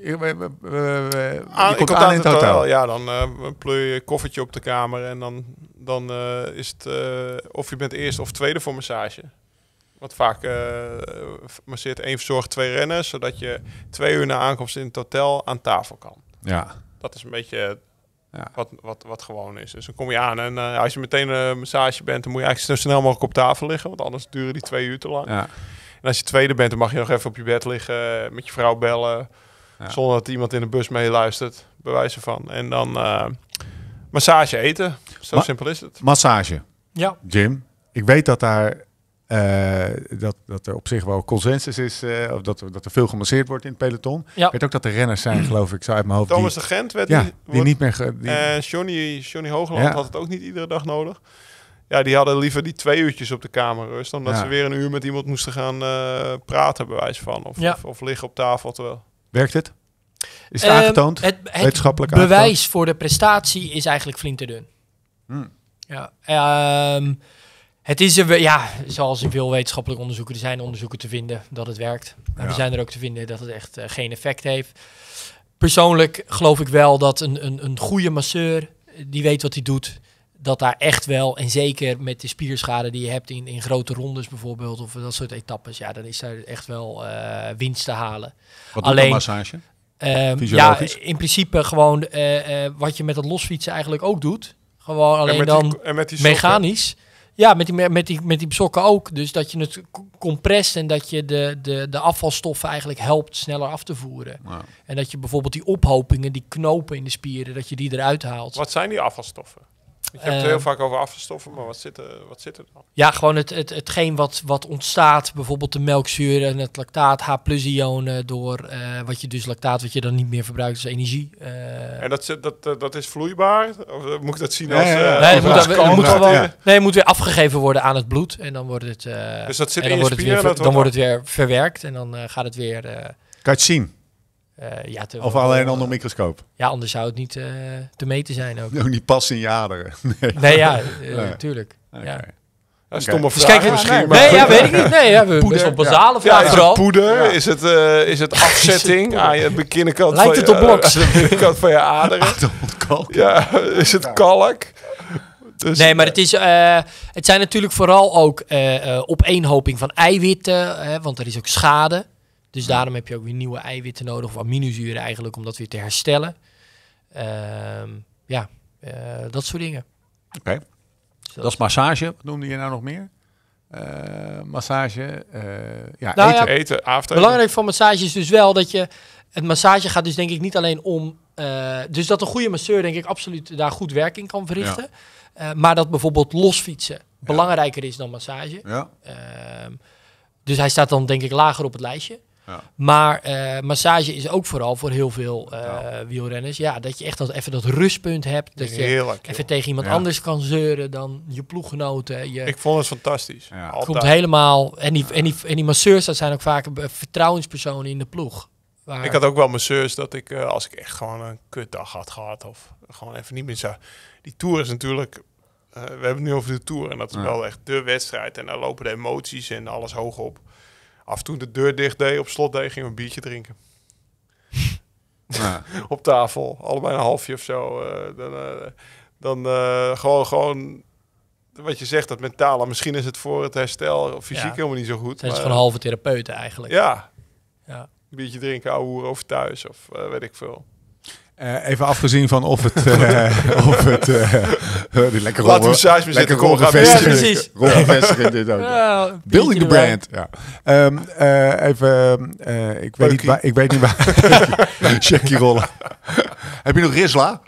je komt aan in het hotel. Ja, dan pleur je koffertje op de kamer en dan is het of je bent eerste of tweede voor massage. Want vaak masseert 1 verzorger 2 renners, zodat je 2 uur na aankomst in het hotel aan tafel kan. Ja. Dat is een beetje Ja. wat gewoon is. Dus dan kom je aan en als je meteen een massage bent, dan moet je eigenlijk zo snel mogelijk op tafel liggen, want anders duren die 2 uur te lang. Ja. En als je tweede bent, dan mag je nog even op je bed liggen, met je vrouw bellen, Ja. zonder dat iemand in de bus meeluistert, bij wijze van. En dan massage eten. Zo Ma- simpel is het. Massage. Ja. Jim, ik weet dat daar dat er op zich wel consensus is, of dat er veel gemasseerd wordt in het peloton. Ja. Ik weet ook dat er renners zijn, geloof ik, zo uit mijn hoofd, Thomas de Gent werd die niet meer... Johnny Hoogland Ja. had het ook niet iedere dag nodig. Ja, die hadden liever die 2 uurtjes op de kamer rust, dan dat Ja. ze weer een uur met iemand moesten gaan praten, bij wijze van. Of liggen op tafel. Terwijl. Werkt het? Is het aangetoond? Het Wetenschappelijk bewijs voor de prestatie is eigenlijk flinterdun. Ja, het is zoals in veel wetenschappelijke onderzoeken, er zijn onderzoeken te vinden dat het werkt. En er zijn er ook te vinden dat het echt geen effect heeft. Persoonlijk geloof ik wel dat een goede masseur, die weet wat hij doet, dat daar echt wel, en zeker met de spierschade die je hebt in grote rondes bijvoorbeeld, of dat soort etappes, ja, dan is daar echt wel winst te halen. Wat doet alleen- een massage? Ja, Fysiologisch? in principe gewoon wat je met het losfietsen eigenlijk ook doet. Gewoon alleen dan met die sokken. mechanisch. Ja, met die sokken ook. Dus dat je het comprest en dat je de afvalstoffen eigenlijk helpt sneller af te voeren. Nou, En dat je bijvoorbeeld die ophopingen, die knopen in de spieren, dat je die eruit haalt. Wat zijn die afvalstoffen? Je hebt het heel vaak over afvalstoffen, maar wat zit er dan? Ja, gewoon hetgeen wat ontstaat, bijvoorbeeld de melkzuur en het lactaat, H+-ionen, door wat je dus lactaat, wat je dan niet meer verbruikt als energie. En dat is vloeibaar? Of moet ik dat zien Ja, als... ja, ja. Nee, Of het als moet, koolhydraten, ja. moet weer afgegeven worden aan het bloed en dan wordt het, Dus dat zit en in dan je wordt het spieren? weer, Dat dan wordt het weer verwerkt en dan gaat het weer... kan je het zien? Of alleen onder een microscoop? Ja, anders zou het niet te meten zijn ook. Ook niet passen in je aderen. Nee. Nee, ja, Nee. natuurlijk. Oké. Ja. Dat is een Oké. stomme Dus vraag kijk, misschien. nee, maar Nee, ja, weet ik niet. Nee, ja, we Poeder, best wel basale Ja, vraag is het vooral. poeder? Ja. Is het afzetting aan je binnenkant Lijkt van het op bloks? de binnenkant van je aderen? Kalk. Ja, is het kalk? Dus, Nee, maar het zijn natuurlijk vooral ook opeenhoping van eiwitten, want er is ook schade. Dus daarom heb je ook weer nieuwe eiwitten nodig, of aminozuren eigenlijk, om dat weer te herstellen. Dat soort dingen. Oké. Dat is massage. Wat noemde je nou nog meer? Massage. Ja, Nou eten. ja, eten, avondeten. belangrijk van massage is dus wel dat je... Het massage gaat dus denk ik niet alleen om... dus dat een goede masseur denk ik absoluut daar goed werk in kan verrichten. Maar dat bijvoorbeeld losfietsen belangrijker is dan massage. Ja. Dus hij staat dan denk ik lager op het lijstje. Ja. Maar massage is ook vooral voor heel veel wielrenners. Ja, dat je echt even dat rustpunt hebt. Dat je Heerlijk. even tegen iemand anders kan zeuren dan je ploeggenoten. Ik vond het fantastisch. Ja. Altijd. Komt helemaal... En die masseurs, dat zijn ook vaak vertrouwenspersonen in de ploeg. Waar, Ik had ook wel masseurs dat ik, als ik echt gewoon een kutdag had gehad, of gewoon even niet meer zo... Die Tour is natuurlijk... we hebben het nu over de Tour en dat is wel echt de wedstrijd. En daar lopen de emoties en alles hoog op. Af en toe de deur dicht deed, op slot deed, gingen we een biertje drinken. Ja. Op tafel, allebei een halfje of zo. Dan gewoon wat je zegt, dat mentale. Misschien is het voor het herstel fysiek helemaal niet zo goed. zijn ze maar, gewoon halve therapeuten eigenlijk. Ja, Ja. een biertje drinken, ouwe hoeren over thuis of weet ik veel. Even afgezien van of het... die lekker Laten we massage meer zitten, kom, we gaan Ja, precies. rolvestigen dit ook. Ja, Building the biertje brand. Ja. Ik weet niet waar. Checkie rollen. Heb je nog Rizla?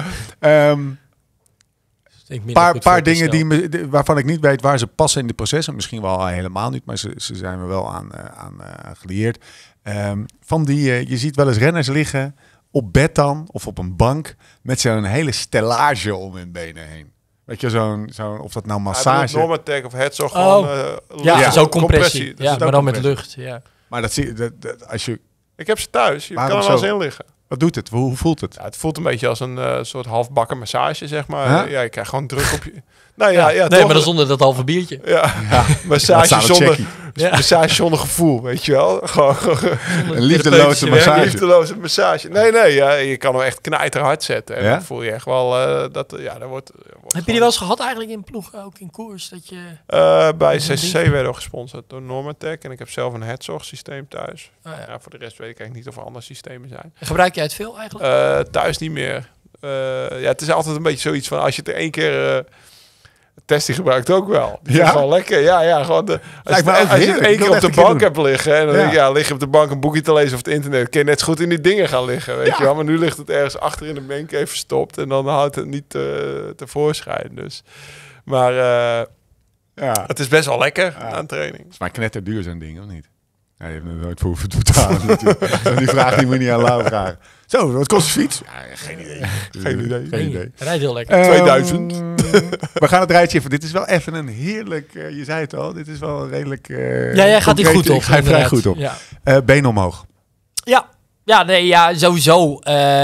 Paar dingen waarvan ik niet weet waar ze passen in de processen. Misschien wel helemaal niet, maar ze zijn me wel aan gelieerd. Je ziet wel eens renners liggen op bed dan, of op een bank, met zo'n hele stellage om hun benen heen. Weet je, zo'n of dat nou massage... Normatec of Herzog gewoon... zo'n compressie. Dat Ja, is maar ook dan met compressie. lucht. Ja. Maar dat zie je, als je... Ik heb ze thuis. Je Waarom kan er wel eens zo? in liggen. Wat doet het? Hoe voelt het? Ja, het voelt een beetje als een soort halfbakken massage, zeg maar. Huh? Ja, je krijgt gewoon druk op je... Nou ja, Nee, toch? maar dan zonder dat halve biertje. Ja, Dat massage staat op zonder... checkie. Ja. Massage zonder gevoel, weet je wel. Gewoon Een liefdeloze Ja, massage. liefdeloze massage. Nee, ja, je kan hem echt knijterhard zetten. En Ja? dan voel je echt wel dat... Ja, daar wordt Heb je die wel eens gehad eigenlijk in ploeg, ook in koers? Dat je... bij Dat is een CCC ding. werden we gesponsord door Normatec. En ik heb zelf een Herzog systeem thuis. Oh, ja. Ja, voor de rest weet ik eigenlijk niet of er andere systemen zijn. Gebruik jij het veel eigenlijk? Thuis niet meer. Ja, het is altijd een beetje zoiets van als je het er één keer... Testie gebruikt ook wel. Die Ja? is gewoon lekker. Ja, gewoon als Lijkt me ook je het heerlijk. één Ik keer wil op het de echt een bank keer hebt liggen. En dan Ja. denk je, lig je op de bank een boekje te lezen of het internet. Kun je net goed in die dingen gaan liggen. Weet Ja. je wel. Maar nu ligt het ergens achter in de mancave verstopt. En dan houdt het niet tevoorschijn. Dus. Maar Ja. het is best wel lekker Ja. aan training. Het is maar knetterduur zo'n ding, of niet? Ja, je hebt er nooit voor hoeven te betalen natuurlijk. Die vraag die moet je niet aan Lau vragen. Zo, wat kost de fiets? Ja, geen idee. Geen idee. Geen idee. Rijdt heel lekker. 2000. We gaan het rijtje even. Dit is wel even een heerlijk... je zei het al, dit is wel een redelijk... Ja, jij gaat die concreet. goed op. Ik ga er vrij inderdaad. goed op. Ja. Benen omhoog. Ja, sowieso.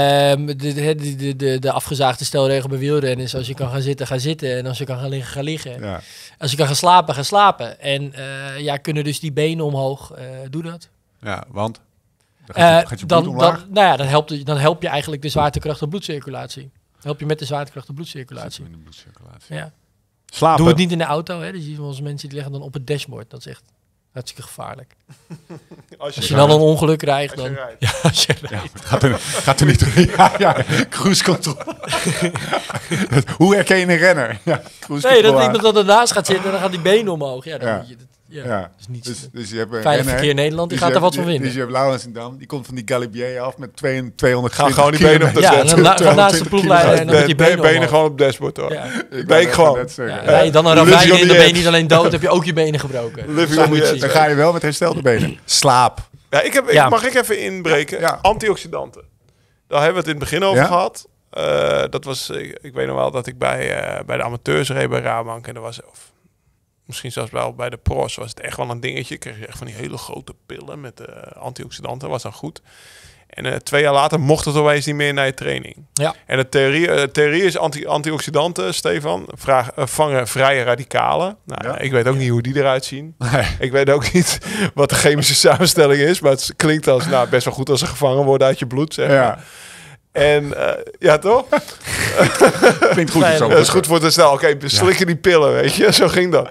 De afgezaagde stelregel bij wielrennen is als je kan gaan zitten, ga zitten. En als je kan gaan liggen, ga liggen. Ja. Als je kan gaan slapen, ga slapen. En kunnen dus die benen omhoog. Doe dat. Ja, want? Dan gaat je bloed omlaag. Dan help je eigenlijk de zwaartekracht en bloedcirculatie. Help je met de zwaartekracht en bloedcirculatie. In de bloedcirculatie. Ja. Slapen. Doe het niet in de auto. Hè. Dus je ziet wel eens mensen die liggen dan op het dashboard. Dat is echt hartstikke gevaarlijk. Als je dan een ongeluk krijgt, dan... rijdt. Ja, als je rijdt. Ja, gaat er niet... Ja, cruise control. Hoe herken je een renner? Ja, cruise Nee, dat control iemand dat ernaast gaat zitten en dan gaat die benen omhoog. Ja, dan Ja. moet je... Ja, Ja. dat is niet... Dus je hebt een Veilig renner, verkeer Nederland, die dus gaat je er wat hebt- van vinden. Dus je hebt Laurens in Dam, die komt van die Galibier af met 200 Gaan gewoon die benen op de Ja, en zetten. dan naast de ploegleider en dan met die benen omhoog. gewoon op het dashboard hoor. Ja. Ben ik gewoon. Ja, rij je dan een ravijn Living on in, the dan ben je edge. niet alleen dood, heb je ook je benen gebroken. Living on the edge. Dan ga je wel met herstelde benen. Slaap. Ja, mag ik even inbreken? Ja. Antioxidanten. Daar hebben we het in het begin over Ja? gehad. Dat was, ik weet nog wel dat ik bij de amateurs reed bij Rabank. En dat was, of misschien zelfs wel bij de pros, was het echt wel een dingetje. Kreeg je echt van die hele grote pillen met antioxidanten. Was dan goed. En 2 jaar later mocht het opeens niet meer naar je training. Ja. En de theorie is antioxidanten, Stefan, vangen vrije radicalen. Nou, Ja. ik weet ook niet hoe die eruit zien. Nee. Ik weet ook niet wat de chemische samenstelling is. Maar het klinkt als best wel goed als ze gevangen worden uit je bloed. Zeg maar. Ja, En ja, toch? klinkt goed. Nee, Zo. Dat is goed voor het herstel. Oké, slikken die pillen, weet je. Zo ging dat.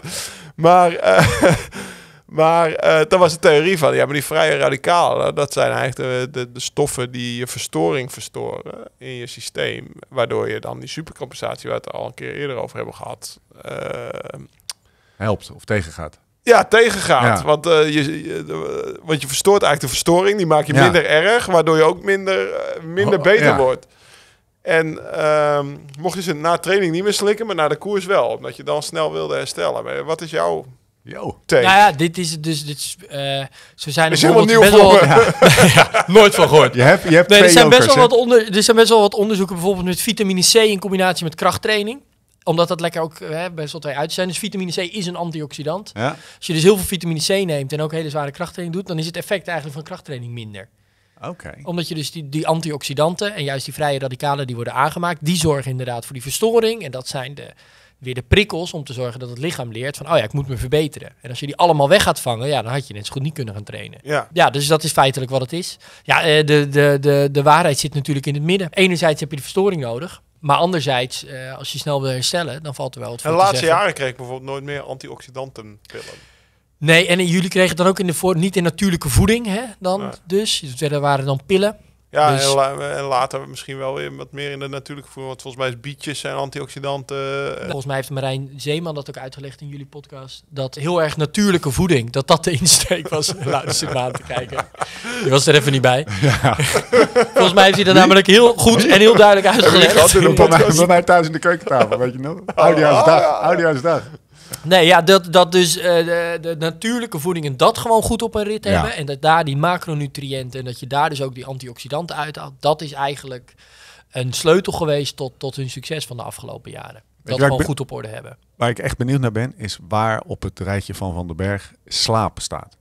Maar dan was de theorie van... Ja, maar die vrije radicalen... Dat zijn eigenlijk de stoffen die je verstoring verstoren in je systeem. Waardoor je dan die supercompensatie... waar we het al een keer eerder over hebben gehad... Helpt of tegengaat. ja, tegengaat. Ja. Want je verstoort eigenlijk de verstoring. Die maak je Ja. minder erg. Waardoor je ook minder beter ja. wordt. En mocht je ze na training niet meer slikken, maar na de koers wel. Omdat je dan snel wilde herstellen. Maar wat is jouw Yo. Thee. Nou ja, dit is dus... Zo zijn is er helemaal nieuw bijvoorbeeld voor best wel... nooit van gehoord. Je hebt Nee, twee er zijn, best jokers, wel er zijn best wel wat onderzoeken, bijvoorbeeld met vitamine C in combinatie met krachttraining. Omdat dat lekker ook best wel twee uit zijn. Dus vitamine C is een antioxidant. hè? Ja? Als je dus heel veel vitamine C neemt en ook hele zware krachttraining doet, dan is het effect eigenlijk van krachttraining minder. Oké. Omdat je dus die antioxidanten en juist die vrije radicalen die worden aangemaakt, die zorgen inderdaad voor die verstoring. En dat zijn weer de prikkels om te zorgen dat het lichaam leert van, oh ja, ik moet me verbeteren. En als je die allemaal weg gaat vangen, ja, dan had je net zo goed niet kunnen gaan trainen. Ja. Ja, dus dat is feitelijk wat het is. Ja, de waarheid zit natuurlijk in het midden. Enerzijds heb je de verstoring nodig. Maar anderzijds, als je snel wil herstellen, dan valt er wel wat En voor de te laatste zeggen. jaren kreeg ik bijvoorbeeld nooit meer antioxidantenpillen. Nee, en jullie kregen het dan ook niet in natuurlijke voeding, hè? Dan Nee. dus. Er waren dan pillen. Ja, Dus- en later misschien wel weer wat meer in de natuurlijke voeding. Want volgens mij is bietjes en antioxidanten. Volgens mij heeft Marijn Zeeman dat ook uitgelegd in jullie podcast. Dat heel erg natuurlijke voeding, dat de insteek was. Nou, zit me aan te kijken. Je was er even niet bij. Volgens mij heeft hij dat namelijk heel goed en heel duidelijk uitgelegd. Bij mij thuis in de keukentafel, weet je nog? Oudejaarsdag. Nee, ja, dat dus de natuurlijke voeding en dat gewoon goed op een rit Ja. hebben. En dat daar die macronutriënten en dat je daar dus ook die antioxidanten uithaalt. Dat is eigenlijk een sleutel geweest tot hun succes van de afgelopen jaren. Dat waar ik gewoon ben- goed op orde hebben. Waar ik echt benieuwd naar ben, is waar op het rijtje van den Berg slapen staat.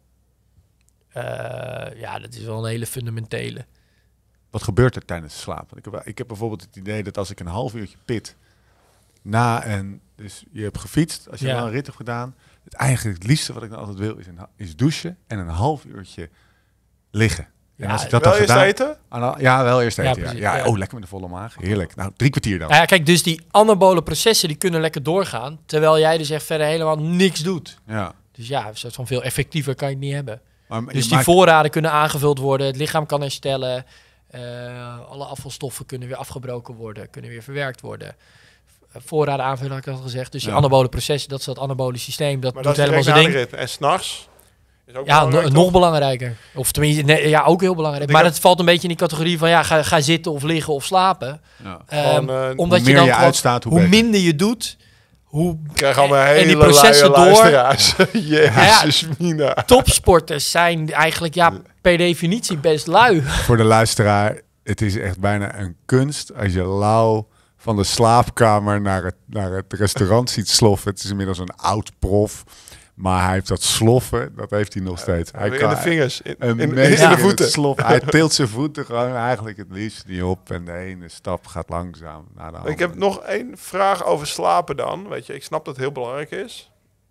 Ja, dat is wel een hele fundamentele. Wat gebeurt er tijdens het slapen? Ik heb bijvoorbeeld het idee dat als ik een half uurtje pit dus je hebt gefietst, als je Ja. wel een rit hebt gedaan, eigenlijk het liefste wat ik dan altijd wil is douchen en een half uurtje liggen. En Ja, als ik dat wel dan eerst gedaan, eten? Ja, wel eerst eten. Ja, precies, ja. ja. Oh, lekker met een volle maag. Heerlijk. Nou, 3 kwartier dan. Nou ja, kijk, dus die anabole processen die kunnen lekker doorgaan, terwijl jij dus echt verder helemaal niks doet. Ja. Dus ja, een soort van veel effectiever kan je het niet hebben. Maar je Dus die maakt- voorraden kunnen aangevuld worden, het lichaam kan herstellen, alle afvalstoffen kunnen weer afgebroken worden, kunnen weer verwerkt worden. Voorraden aanvullen, had ik al gezegd. Dus die Ja. anabole processen, dat is dat anabole systeem, dat Maar doet dat is helemaal direct zijn na de ding. rit. En s'nachts is ook Ja, belangrijk, nog toch? belangrijker. Of tenminste, nee, ja, ook heel belangrijk. Want Maar ik het valt een beetje in die categorie van, ja, ga zitten of liggen of slapen. Ja. Gewoon, Omdat hoe meer dan je gewoon- uitstaat, hoe hoe beter. minder je doet, hoe Ik krijg allemaal en hele die processen luie door. luisteraars. Jezus, mina. topsporters zijn eigenlijk ja, per definitie best lui. Voor de luisteraar, het is echt bijna een kunst als je lauw van de slaapkamer naar het restaurant ziet sloffen. Het is inmiddels een oud prof, maar hij heeft dat sloffen, dat heeft hij nog steeds. Hij In de vingers, in een de meester voeten. het slof. Hij tilt zijn voeten gewoon eigenlijk het liefst niet op en de ene stap gaat langzaam naar de andere. Ik heb nog één vraag over slapen dan. Weet je, ik snap dat het heel belangrijk is.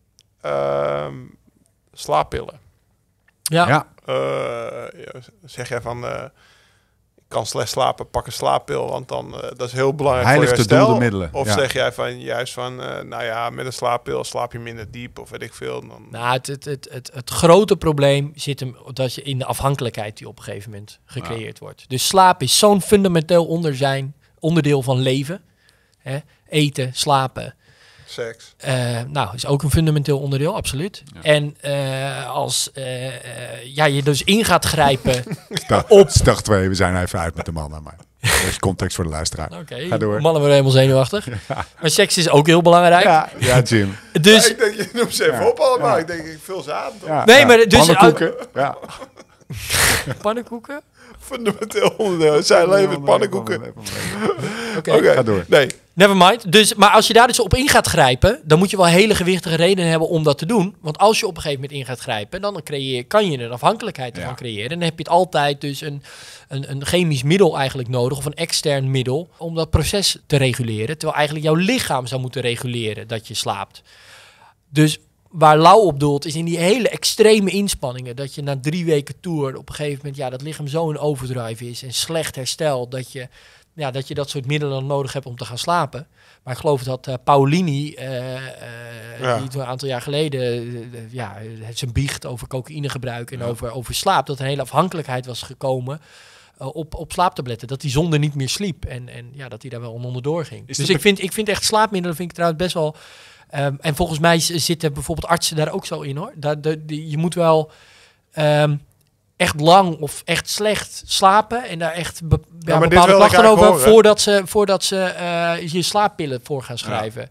Slaappillen. Ja. Ja, Ja, zeg jij van, ik kan slecht slapen, pak een slaappil, want dan dat is heel belangrijk Heilig voor je te doelde herstel. middelen, Of ja. zeg jij van juist van, nou ja, met een slaappil slaap je minder diep of weet ik veel. Dan... Nou, het grote probleem zit hem dat je in de afhankelijkheid die op een gegeven moment gecreëerd wordt. Dus slaap is zo'n fundamenteel onderdeel van leven. Hè? Eten, slapen. Seks. Nou, is ook een fundamenteel onderdeel, absoluut. Ja. En als je dus in gaat grijpen... dag 2, we zijn even uit met de mannen, maar even context voor de luisteraar. Oké, Ga door. mannen worden helemaal zenuwachtig. Maar seks is ook heel belangrijk. Ja, Jim. Dus, Ja, ik denk, je noemt ze even Ja. op allemaal. Ja. Ik denk, ik vul ze aan. Toch? Ja, Nee, maar dus- pannenkoeken. Ja. pannenkoeken? Fundamenteel onderdeel. Zijn leven, pannenkoeken. Oké. Oké, Ga door. Nee, Never mind. Dus, maar als je daar dus op in gaat grijpen, dan moet je wel hele gewichtige redenen hebben om dat te doen. Want als je op een gegeven moment in gaat grijpen, dan kan je een afhankelijkheid ervan creëren. En dan heb je het altijd dus een chemisch middel eigenlijk nodig, of een extern middel, om dat proces te reguleren. Terwijl eigenlijk jouw lichaam zou moeten reguleren dat je slaapt. Dus waar Lau op doelt, is in die hele extreme inspanningen, dat je na 3 weken tour op een gegeven moment, ja, dat lichaam zo in overdrive is en slecht herstelt, dat je dat soort middelen dan nodig hebt om te gaan slapen. Maar ik geloof dat Paulini, die toen een aantal jaar geleden zijn biecht over cocaïnegebruik en over slaap, dat een hele afhankelijkheid was gekomen op slaaptabletten. Dat hij zonder niet meer sliep en dat hij daar wel onderdoor ging. Dus ik vind echt slaapmiddelen vind ik trouwens best wel... en volgens mij zitten bijvoorbeeld artsen daar ook zo in, hoor. Je moet wel... echt lang of echt slecht slapen en daar echt maar dit bepaalde wil ik klachten over eigenlijk horen. voordat ze je slaappillen voor gaan schrijven.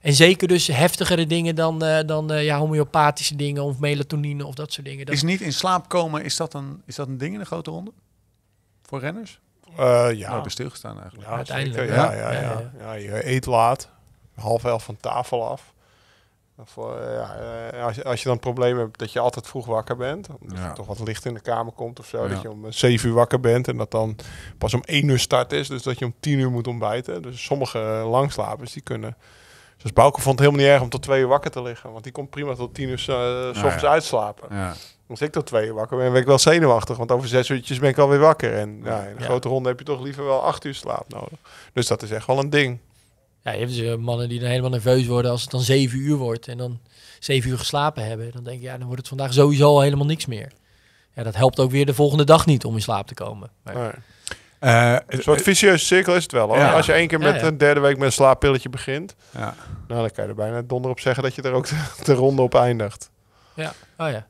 En zeker dus heftigere dingen dan homeopathische dingen of melatonine of dat soort dingen. Dat... Is niet in slaap komen, is dat een ding in de grote ronde? Voor renners? Ja. Nou, ik ben stilgestaan eigenlijk. Ja, Uiteindelijk, zeker. Ja, je eet laat. 10:30 van tafel af. Als je dan het probleem hebt dat je altijd vroeg wakker bent. Omdat er toch wat licht in de kamer komt of zo. Ja. Dat je om 7 uur wakker bent. En dat dan pas om 1 uur start is. Dus dat je om 10 uur moet ontbijten. Dus sommige langslapers die kunnen... Dus Bouke vond het helemaal niet erg om tot 2 uur wakker te liggen. Want die kon prima tot 10 uur 's ochtends uitslapen. Ja. Als ik tot 2 uur wakker ben ik wel zenuwachtig. Want over 6 uurtjes ben ik alweer wakker. En in een grote ronde heb je toch liever wel 8 uur slaap nodig. Dus dat is echt wel een ding. Ja, je hebt dus mannen die dan helemaal nerveus worden als het dan 7 uur wordt. En dan 7 uur geslapen hebben. Dan denk je, dan wordt het vandaag sowieso al helemaal niks meer. Ja, dat helpt ook weer de volgende dag niet om in slaap te komen. Maar... Nee. Een soort vicieuze cirkel is het wel, hoor. Ja. Als je 1 keer met een derde week met een slaappilletje begint... Ja. Nou, dan kan je er bijna donder op zeggen dat je er ook de ronde op eindigt. Ja, oh ja.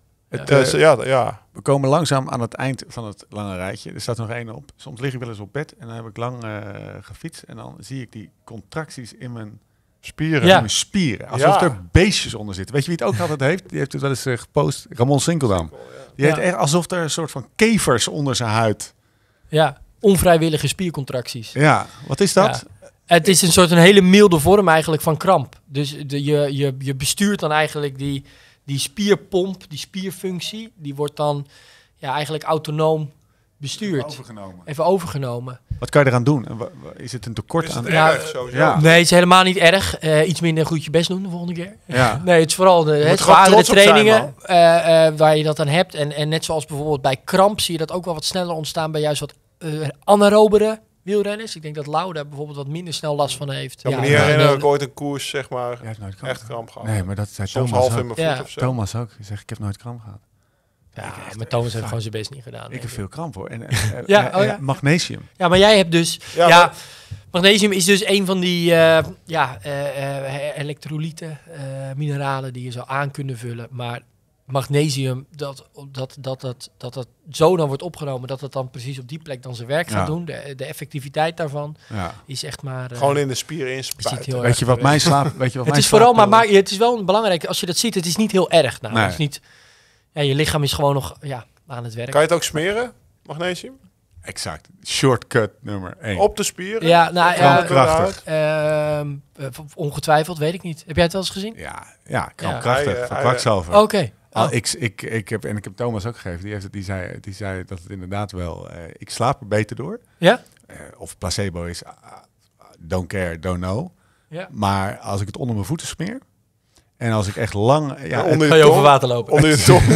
We komen langzaam aan het eind van het lange rijtje. Er staat nog 1 op. Soms lig ik wel eens op bed en dan heb ik lang gefietst. En dan zie ik die contracties in mijn spieren. In mijn spieren. Alsof er beestjes onder zitten. Weet je wie het ook altijd heeft? Die heeft het wel eens gepost. Ramon Sinkeldam. Die heeft echt alsof er een soort van kevers onder zijn huid. Ja, onvrijwillige spiercontracties. Ja, wat is dat? Ja. Het is een hele milde vorm eigenlijk van kramp. Dus je bestuurt dan eigenlijk die spierpomp, die spierfunctie, die wordt dan eigenlijk autonoom bestuurd. Even overgenomen. Wat kan je eraan doen? Is het een tekort is aan? Het erg, sowieso? Ja. Nee, het is helemaal niet erg. Iets minder goed je best doen de volgende keer. Ja. Nee, het is vooral de zwaardere trainingen waar je dat aan hebt. En net zoals bijvoorbeeld bij kramp zie je dat ook wel wat sneller ontstaan bij juist wat anaerobere wielrenners. Ik denk dat Lau daar bijvoorbeeld wat minder snel last van heeft. Ik kan me niet herinneren dat ik ooit een koers, zeg maar, echt kramp gehad. Nee, maar dat zei soms Thomas half ook. in mijn voet of zo. Thomas ook. Hij zegt, ik heb nooit kramp gehad. Ja, maar Thomas heeft gewoon zijn best niet gedaan. Ik heb veel kramp hoor. En magnesium. Ja, maar jij hebt dus... magnesium is dus een van die elektrolyten, mineralen die je zou aan kunnen vullen. Maar magnesium, dat zo dan wordt opgenomen, dat het dan precies op die plek dan zijn werk gaat doen. De effectiviteit daarvan is echt maar... gewoon in de spieren inspuiten. Weet je wat mijn slaap... Het is vooral, maar het is wel belangrijk, als je dat ziet, het is niet heel erg. Nou, het is niet... Ja, je lichaam is gewoon nog aan het werk. Kan je het ook smeren, magnesium? Exact. Shortcut nummer 1. Op de spieren? Ja, nou, krachtig. Ongetwijfeld, weet ik niet. Heb jij het wel eens gezien? Ja, krachtig. Van kwakzalver. Oké. Ik heb Thomas ook gegeven. Die zei dat het inderdaad wel... ik slaap er beter door. Ja? Of placebo is... don't care, don't know. Ja. Maar als ik het onder mijn voeten smeer... En als ik echt lang... Ga je over water lopen. Onder je tong.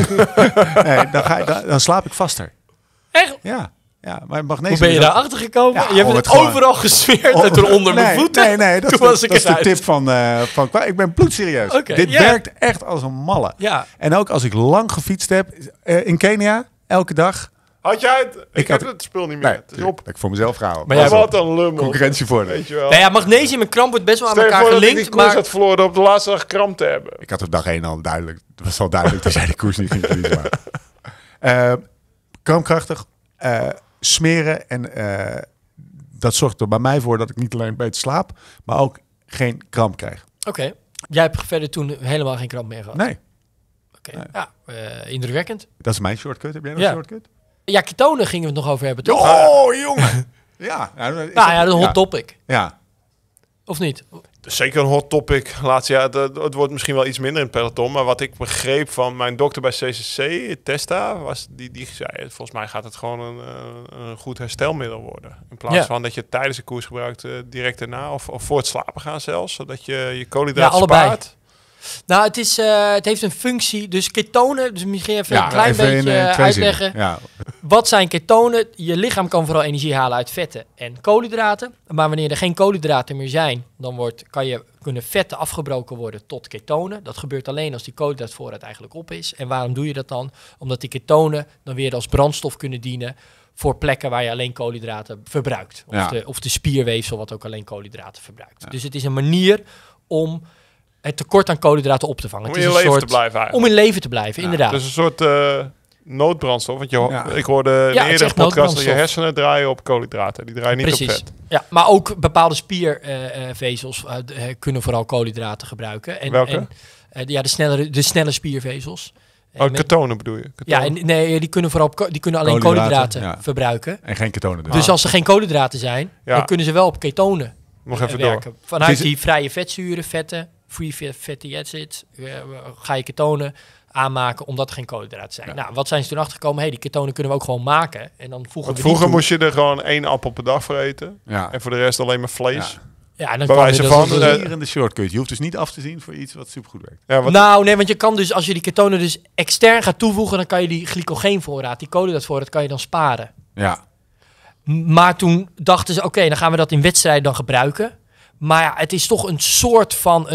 Nee, dan slaap ik vaster. Echt? Ja, maar magnesium... Hoe ben je daar achter gekomen? Ja, je hebt het overal gesmeerd en toen onder mijn voeten. Nee, dat is de tip van ik ben bloedserieus. Okay, Dit werkt echt als een malle. Ja. En ook als ik lang gefietst heb in Kenia, elke dag... Had jij het? Ik heb het spul niet meer. Nee, het is op. Dat ik voor mezelf gehouden. Maar wat een lummel. Concurrentievoordeel. Weet je wel. Nou ja, magnesium en kramp wordt best wel aan elkaar gelinkt. gelinkt. Ik koers had verloren op de laatste dag kramp te hebben. Ik had op dag 1 al duidelijk. Het was al duidelijk dat jij de koers niet ging verliezen. Krampkrachtig, smeren. En dat zorgt er bij mij voor dat ik niet alleen beter slaap, maar ook geen kramp krijg. Oké. Jij hebt verder toen helemaal geen kramp meer gehad? Nee. Oké. Ja, indrukwekkend. Dat is mijn shortcut. Heb jij nog een shortcut? Ja, ketonen gingen we het nog over hebben, toch? Oh, jongen! Ja. Dat is een hot topic. Ja. Of niet? Zeker een hot topic. Laatst jaar, het wordt misschien wel iets minder in het peloton. Maar wat ik begreep van mijn dokter bij CCC, Testa, was die zei... Volgens mij gaat het gewoon een goed herstelmiddel worden. In plaats van dat je het tijdens de koers gebruikt, direct daarna. Of voor het slapen gaan zelfs. Zodat je koolhydraten spaart. Nou, het heeft een functie. Dus ketonen, dus misschien even een klein beetje uitleggen. Ja. Wat zijn ketonen? Je lichaam kan vooral energie halen uit vetten en koolhydraten. Maar wanneer er geen koolhydraten meer zijn, dan kunnen vetten afgebroken worden tot ketonen. Dat gebeurt alleen als die koolhydraatvoorraad eigenlijk op is. En waarom doe je dat dan? Omdat die ketonen dan weer als brandstof kunnen dienen voor plekken waar je alleen koolhydraten verbruikt. Of de spierweefsel wat ook alleen koolhydraten verbruikt. Ja. Dus het is een manier om het tekort aan koolhydraten op te vangen. Om in leven te blijven eigenlijk. Om in leven te blijven, inderdaad. Dus een soort noodbrandstof. Want ik hoorde in een eerdere podcast dat je hersenen draaien op koolhydraten. Die draaien niet op vet. Ja, maar ook bepaalde spiervezels kunnen vooral koolhydraten gebruiken. Welke? De snelle spiervezels. Ketonen bedoel je? Ja, die kunnen vooral alleen koolhydraten verbruiken. En geen ketonen. Dus als er geen koolhydraten zijn, dan kunnen ze wel op ketonen nog even werken. door. Vanuit die vrije vetzuren, vetten, free fatty acids, ga je ketonen aanmaken omdat er geen koolhydraten zijn. Nou, wat zijn ze toen achtergekomen? Die ketonen kunnen we ook gewoon maken. En dan vroeger moest je er gewoon 1 appel per dag voor eten. Ja. En voor de rest alleen maar vlees. Ja, en dan bij wijze van hier in de shortcut. Je hoeft dus niet af te zien voor iets wat supergoed werkt. Ja, want je kan dus, als je die ketonen dus extern gaat toevoegen, dan kan je die glycogeenvoorraad, die koolhydraatvoorraad, kan je dan sparen. Ja. Maar toen dachten ze, oké, dan gaan we dat in wedstrijden dan gebruiken. Maar ja, het is toch een soort van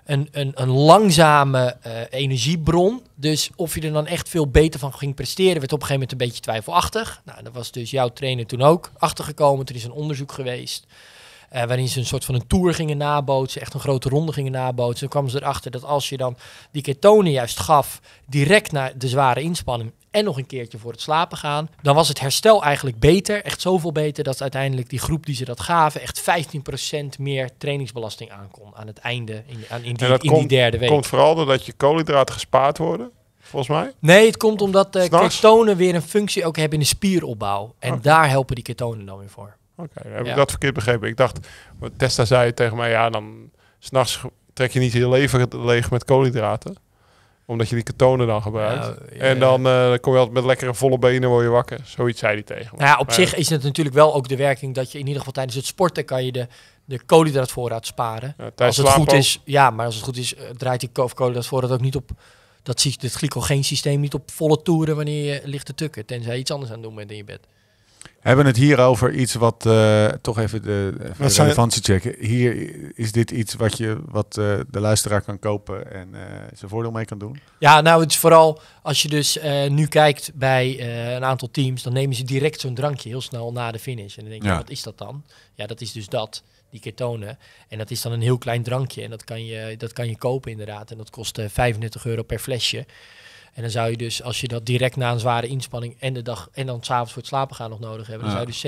een langzame energiebron. Dus of je er dan echt veel beter van ging presteren, werd op een gegeven moment een beetje twijfelachtig. Nou, dat was dus jouw trainer toen ook achtergekomen. Toen is een onderzoek geweest. Waarin ze een soort van een tour gingen nabootsen, echt een grote ronde gingen nabootsen. Toen kwamen ze erachter dat als je dan die ketonen juist gaf, direct na de zware inspanning en nog een keertje voor het slapen gaan, dan was het herstel eigenlijk beter, echt zoveel beter, dat uiteindelijk die groep die ze dat gaven echt 15% meer trainingsbelasting aankon aan het einde, in die derde week. Komt vooral doordat je koolhydraten gespaard worden, volgens mij? Nee, het komt omdat ketonen weer een functie ook hebben in de spieropbouw. En daar helpen die ketonen dan weer voor. Oké, heb ik dat verkeerd begrepen? Ik dacht, Testa zei tegen mij, ja, dan 's nachts trek je niet je lever leeg met koolhydraten. Omdat je die ketonen dan gebruikt. En dan kom je altijd met lekkere volle benen, word je wakker. Zoiets zei hij tegen me. Nou ja, op zich is het natuurlijk wel ook de werking dat je in ieder geval tijdens het sporten kan je de koolhydraatvoorraad sparen. Ja, als het goed is, maar als het goed is, draait die koolhydraatvoorraad ook niet op. Dat ziet het glycogeensysteem niet op volle toeren wanneer je ligt te tukken. Tenzij je iets anders aan het doen bent in je bed. Hebben het hier over iets wat toch even de relevantie checken. Hier is dit iets wat de luisteraar kan kopen en zijn voordeel mee kan doen? Ja, nou het is vooral als je dus nu kijkt bij een aantal teams, dan nemen ze direct zo'n drankje heel snel na de finish. En dan denk je, wat is dat dan? Ja, dat is dus die ketonen. En dat is dan een heel klein drankje en dat kan je kopen inderdaad. En dat kost €35 per flesje. En dan zou je dus, als je dat direct na een zware inspanning en dan 's avonds voor het slapen gaan nog nodig hebben, dan zou je dus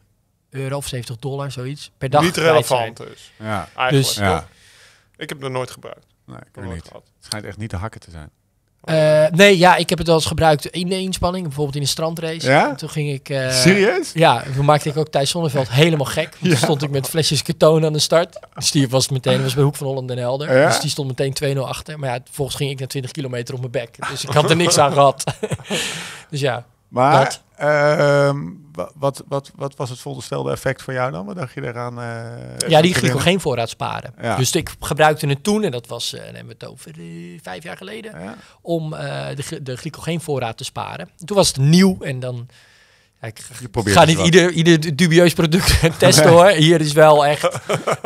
€70 of $70, zoiets, per dag. Niet relevant dus. Ja. Eigenlijk. Dus, ik heb het nog nooit gebruikt. Nee, ik heb niet. Het schijnt echt niet te hakken te zijn. Ik heb het wel eens gebruikt in de inspanning, bijvoorbeeld in een strandrace. Ja? En toen ging ik... Serieus? Ja, toen maakte ik ook Thijs Zonneveld helemaal gek. Toen stond ik met flesjes ketonen aan de start. Dus die was bij Hoek van Holland en Helder. Ja? Dus die stond meteen 2-0 achter. Maar ja, vervolgens ging ik naar 20 kilometer op mijn bek. Dus ik had er niks aan gehad. Dus ja. Maar wat was het voorgestelde effect voor jou dan? Wat dacht je eraan? Die glycogeenvoorraad sparen. Ja. Dus ik gebruikte het toen, en dat was, dan hebben we het over 5 jaar geleden, om de glycogeenvoorraad te sparen. Toen was het nieuw en dan... Ja, ik ga niet ieder dubieus product testen hoor. Hier is wel echt...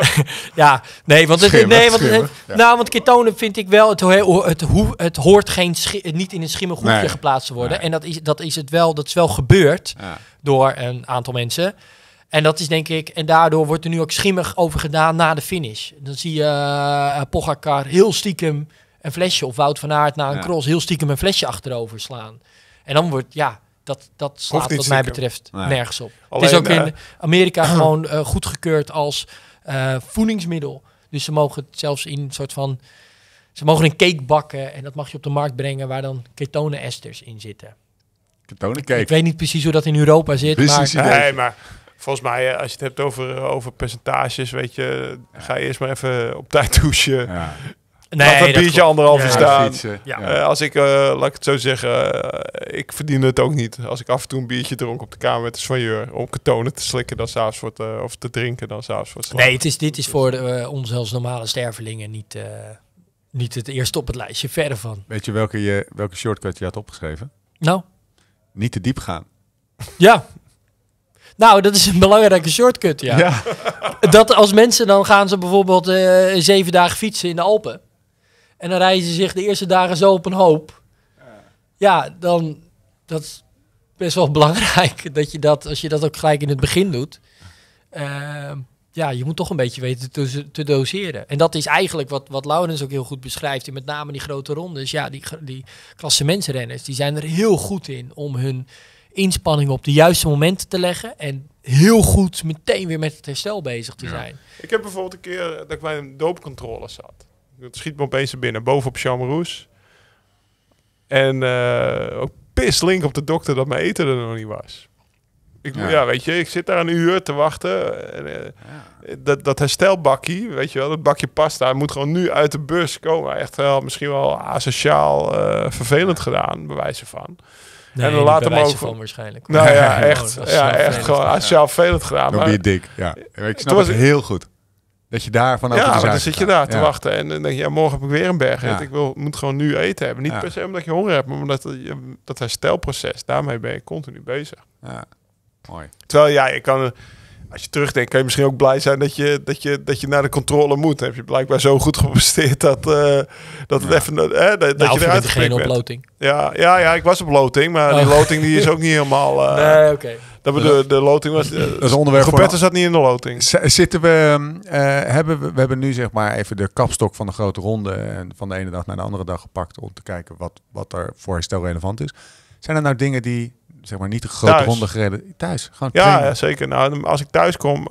want ketonen vind ik wel... Het hoort niet in een schimmelgroepje geplaatst te worden. Nee. En dat is wel gebeurd door een aantal mensen. En dat is denk ik... En daardoor wordt er nu ook schimmig over gedaan na de finish. Dan zie je Pogacar heel stiekem een flesje... of Wout van Aert na een cross heel stiekem een flesje achterover slaan. En dan wordt... Dat slaat wat mij betreft nergens op. Alleen, het is ook in Amerika gewoon goedgekeurd als voedingsmiddel. Dus ze mogen het zelfs in een soort van... Ze mogen een cake bakken en dat mag je op de markt brengen... waar dan ketoneesters in zitten. Ketonencake? Ik weet niet precies hoe dat in Europa zit. Maar volgens mij, als je het hebt over percentages... weet je, ga je eerst maar even op tijd douchen... Ja. Laat een biertje anderhalf staan. Als ik, laat ik het zo zeggen, ik verdien het ook niet. Als ik af en toe een biertje dronk op de kamer met de soigneur... om ketonen te slikken dan s'avonds voor of te drinken dan s'avonds voor het slapen. Nee, dit is voor ons als normale stervelingen niet het eerste op het lijstje. Verder van. Weet je welke shortcut je had opgeschreven? Nou? Niet te diep gaan. Ja. Nou, dat is een belangrijke shortcut, ja. Dat als mensen, dan gaan ze bijvoorbeeld 7 dagen fietsen in de Alpen... En dan rijden ze zich de eerste dagen zo op een hoop. Ja, dan... Dat is best wel belangrijk dat je dat... Als je dat ook gelijk in het begin doet... je moet toch een beetje weten te doseren. En dat is eigenlijk wat Laurens ook heel goed beschrijft... en met name die grote rondes. Ja, die klassementsrenners... die zijn er heel goed in om hun inspanning op de juiste momenten te leggen... en heel goed meteen weer met het herstel bezig te zijn. Ik heb bijvoorbeeld een keer dat ik bij een doopcontrole zat. Het schiet me opeens naar binnen, bovenop Chamroes. En ook pislink op de dokter dat mijn eten er nog niet was. Weet je, ik zit daar een uur te wachten. En, dat herstelbakkie, weet je wel, dat bakje pasta moet gewoon nu uit de bus komen. Echt wel, misschien wel asociaal vervelend gedaan, bij wijze van. Nee, en dan later mogen van waarschijnlijk. Nou ja, echt, echt gewoon asociaal vervelend gedaan. Dan ben je dik, ja. Ik snap het heel goed. Dat je daar vanaf maar dan zit je daar te wachten. En dan denk je, morgen heb ik weer een berg. Ik moet gewoon nu eten hebben. Niet per se omdat je honger hebt, maar omdat dat herstelproces, daarmee ben je continu bezig. Ja, mooi. Terwijl je kan, als je terugdenkt, kan je misschien ook blij zijn dat je naar de controle moet. Dan heb je blijkbaar zo goed gepresteerd dat het even... dat je eruit geen op loting. Ja, ik was op loting, maar die loting die is ook niet helemaal... nee, oké. De loting was... Dat is onderwerp Roberto zat niet in de loting. Zitten we... we hebben nu zeg maar even de kapstok van de grote ronde en van de ene dag naar de andere dag gepakt om te kijken wat er voor herstel relevant is. Zijn er nou dingen die zeg maar niet de grote ronde gereden thuis? Gewoon ja, zeker. Nou, als ik thuis kom...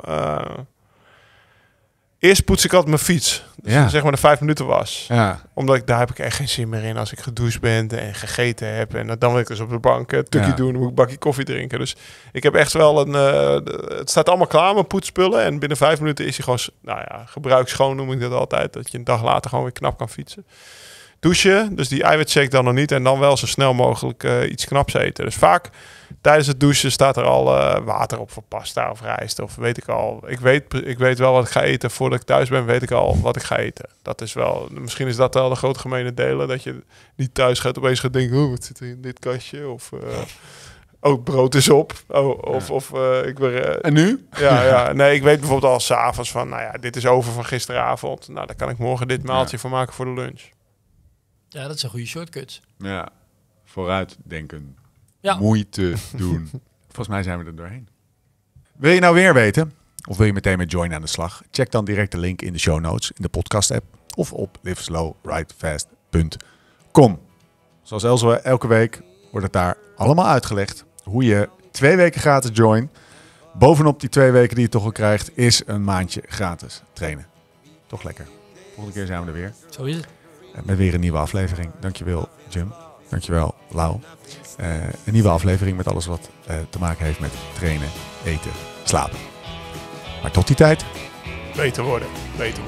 Eerst poets ik altijd mijn fiets. Dus zeg maar de 5 minuten was. Ja. Omdat daar heb ik echt geen zin meer in als ik gedoucht ben en gegeten heb. En dan wil ik dus op de bank een tukje doen. Dan moet ik een bakje koffie drinken. Dus ik heb echt wel een... het staat allemaal klaar, mijn poetsspullen. En binnen 5 minuten is hij gewoon... gebruikschoon noem ik dat altijd. Dat je een dag later gewoon weer knap kan fietsen. Douchen, dus die eiwitshake dan nog niet. En dan wel zo snel mogelijk iets knaps eten. Dus vaak tijdens het douchen staat er al water op voor pasta of rijst. Of weet ik al. Ik weet wel wat ik ga eten. Voordat ik thuis ben, weet ik al wat ik ga eten. Dat is wel... Misschien is dat wel de grote gemene delen. Dat je niet thuis gaat opeens gaat denken... Oh, wat zit er in dit kastje? Of... Oh, brood is op. Ik ben... En nu? Ja. Nee, ik weet bijvoorbeeld al 's avonds van... dit is over van gisteravond. Nou, daar kan ik morgen dit maaltje van maken voor de lunch. Ja, dat is een goede shortcut. Ja, vooruitdenken. Ja. Moeite doen. Volgens mij zijn we er doorheen. Wil je nou weer weten? Of wil je meteen met Join aan de slag? Check dan direct de link in de show notes, in de podcast app of op liveslowridefast.com. Zoals elke week wordt het daar allemaal uitgelegd. Hoe je 2 weken gratis Join. Bovenop die 2 weken die je toch al krijgt, is een maandje gratis trainen. Toch lekker. Volgende keer zijn we er weer. Zo is het. Met weer een nieuwe aflevering. Dankjewel, Jim. Dankjewel, Lau. Een nieuwe aflevering met alles wat te maken heeft met trainen, eten, slapen. Maar tot die tijd... Beter worden. Let's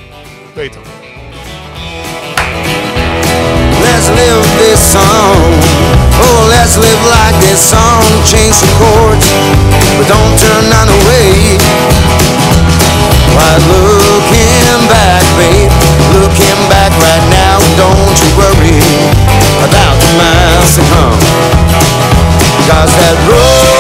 live this song. Oh, let's live like this song. Change some chords, but don't turn none away. Why, looking back, babe, looking back right now, don't you worry about the miles to come, 'cause that road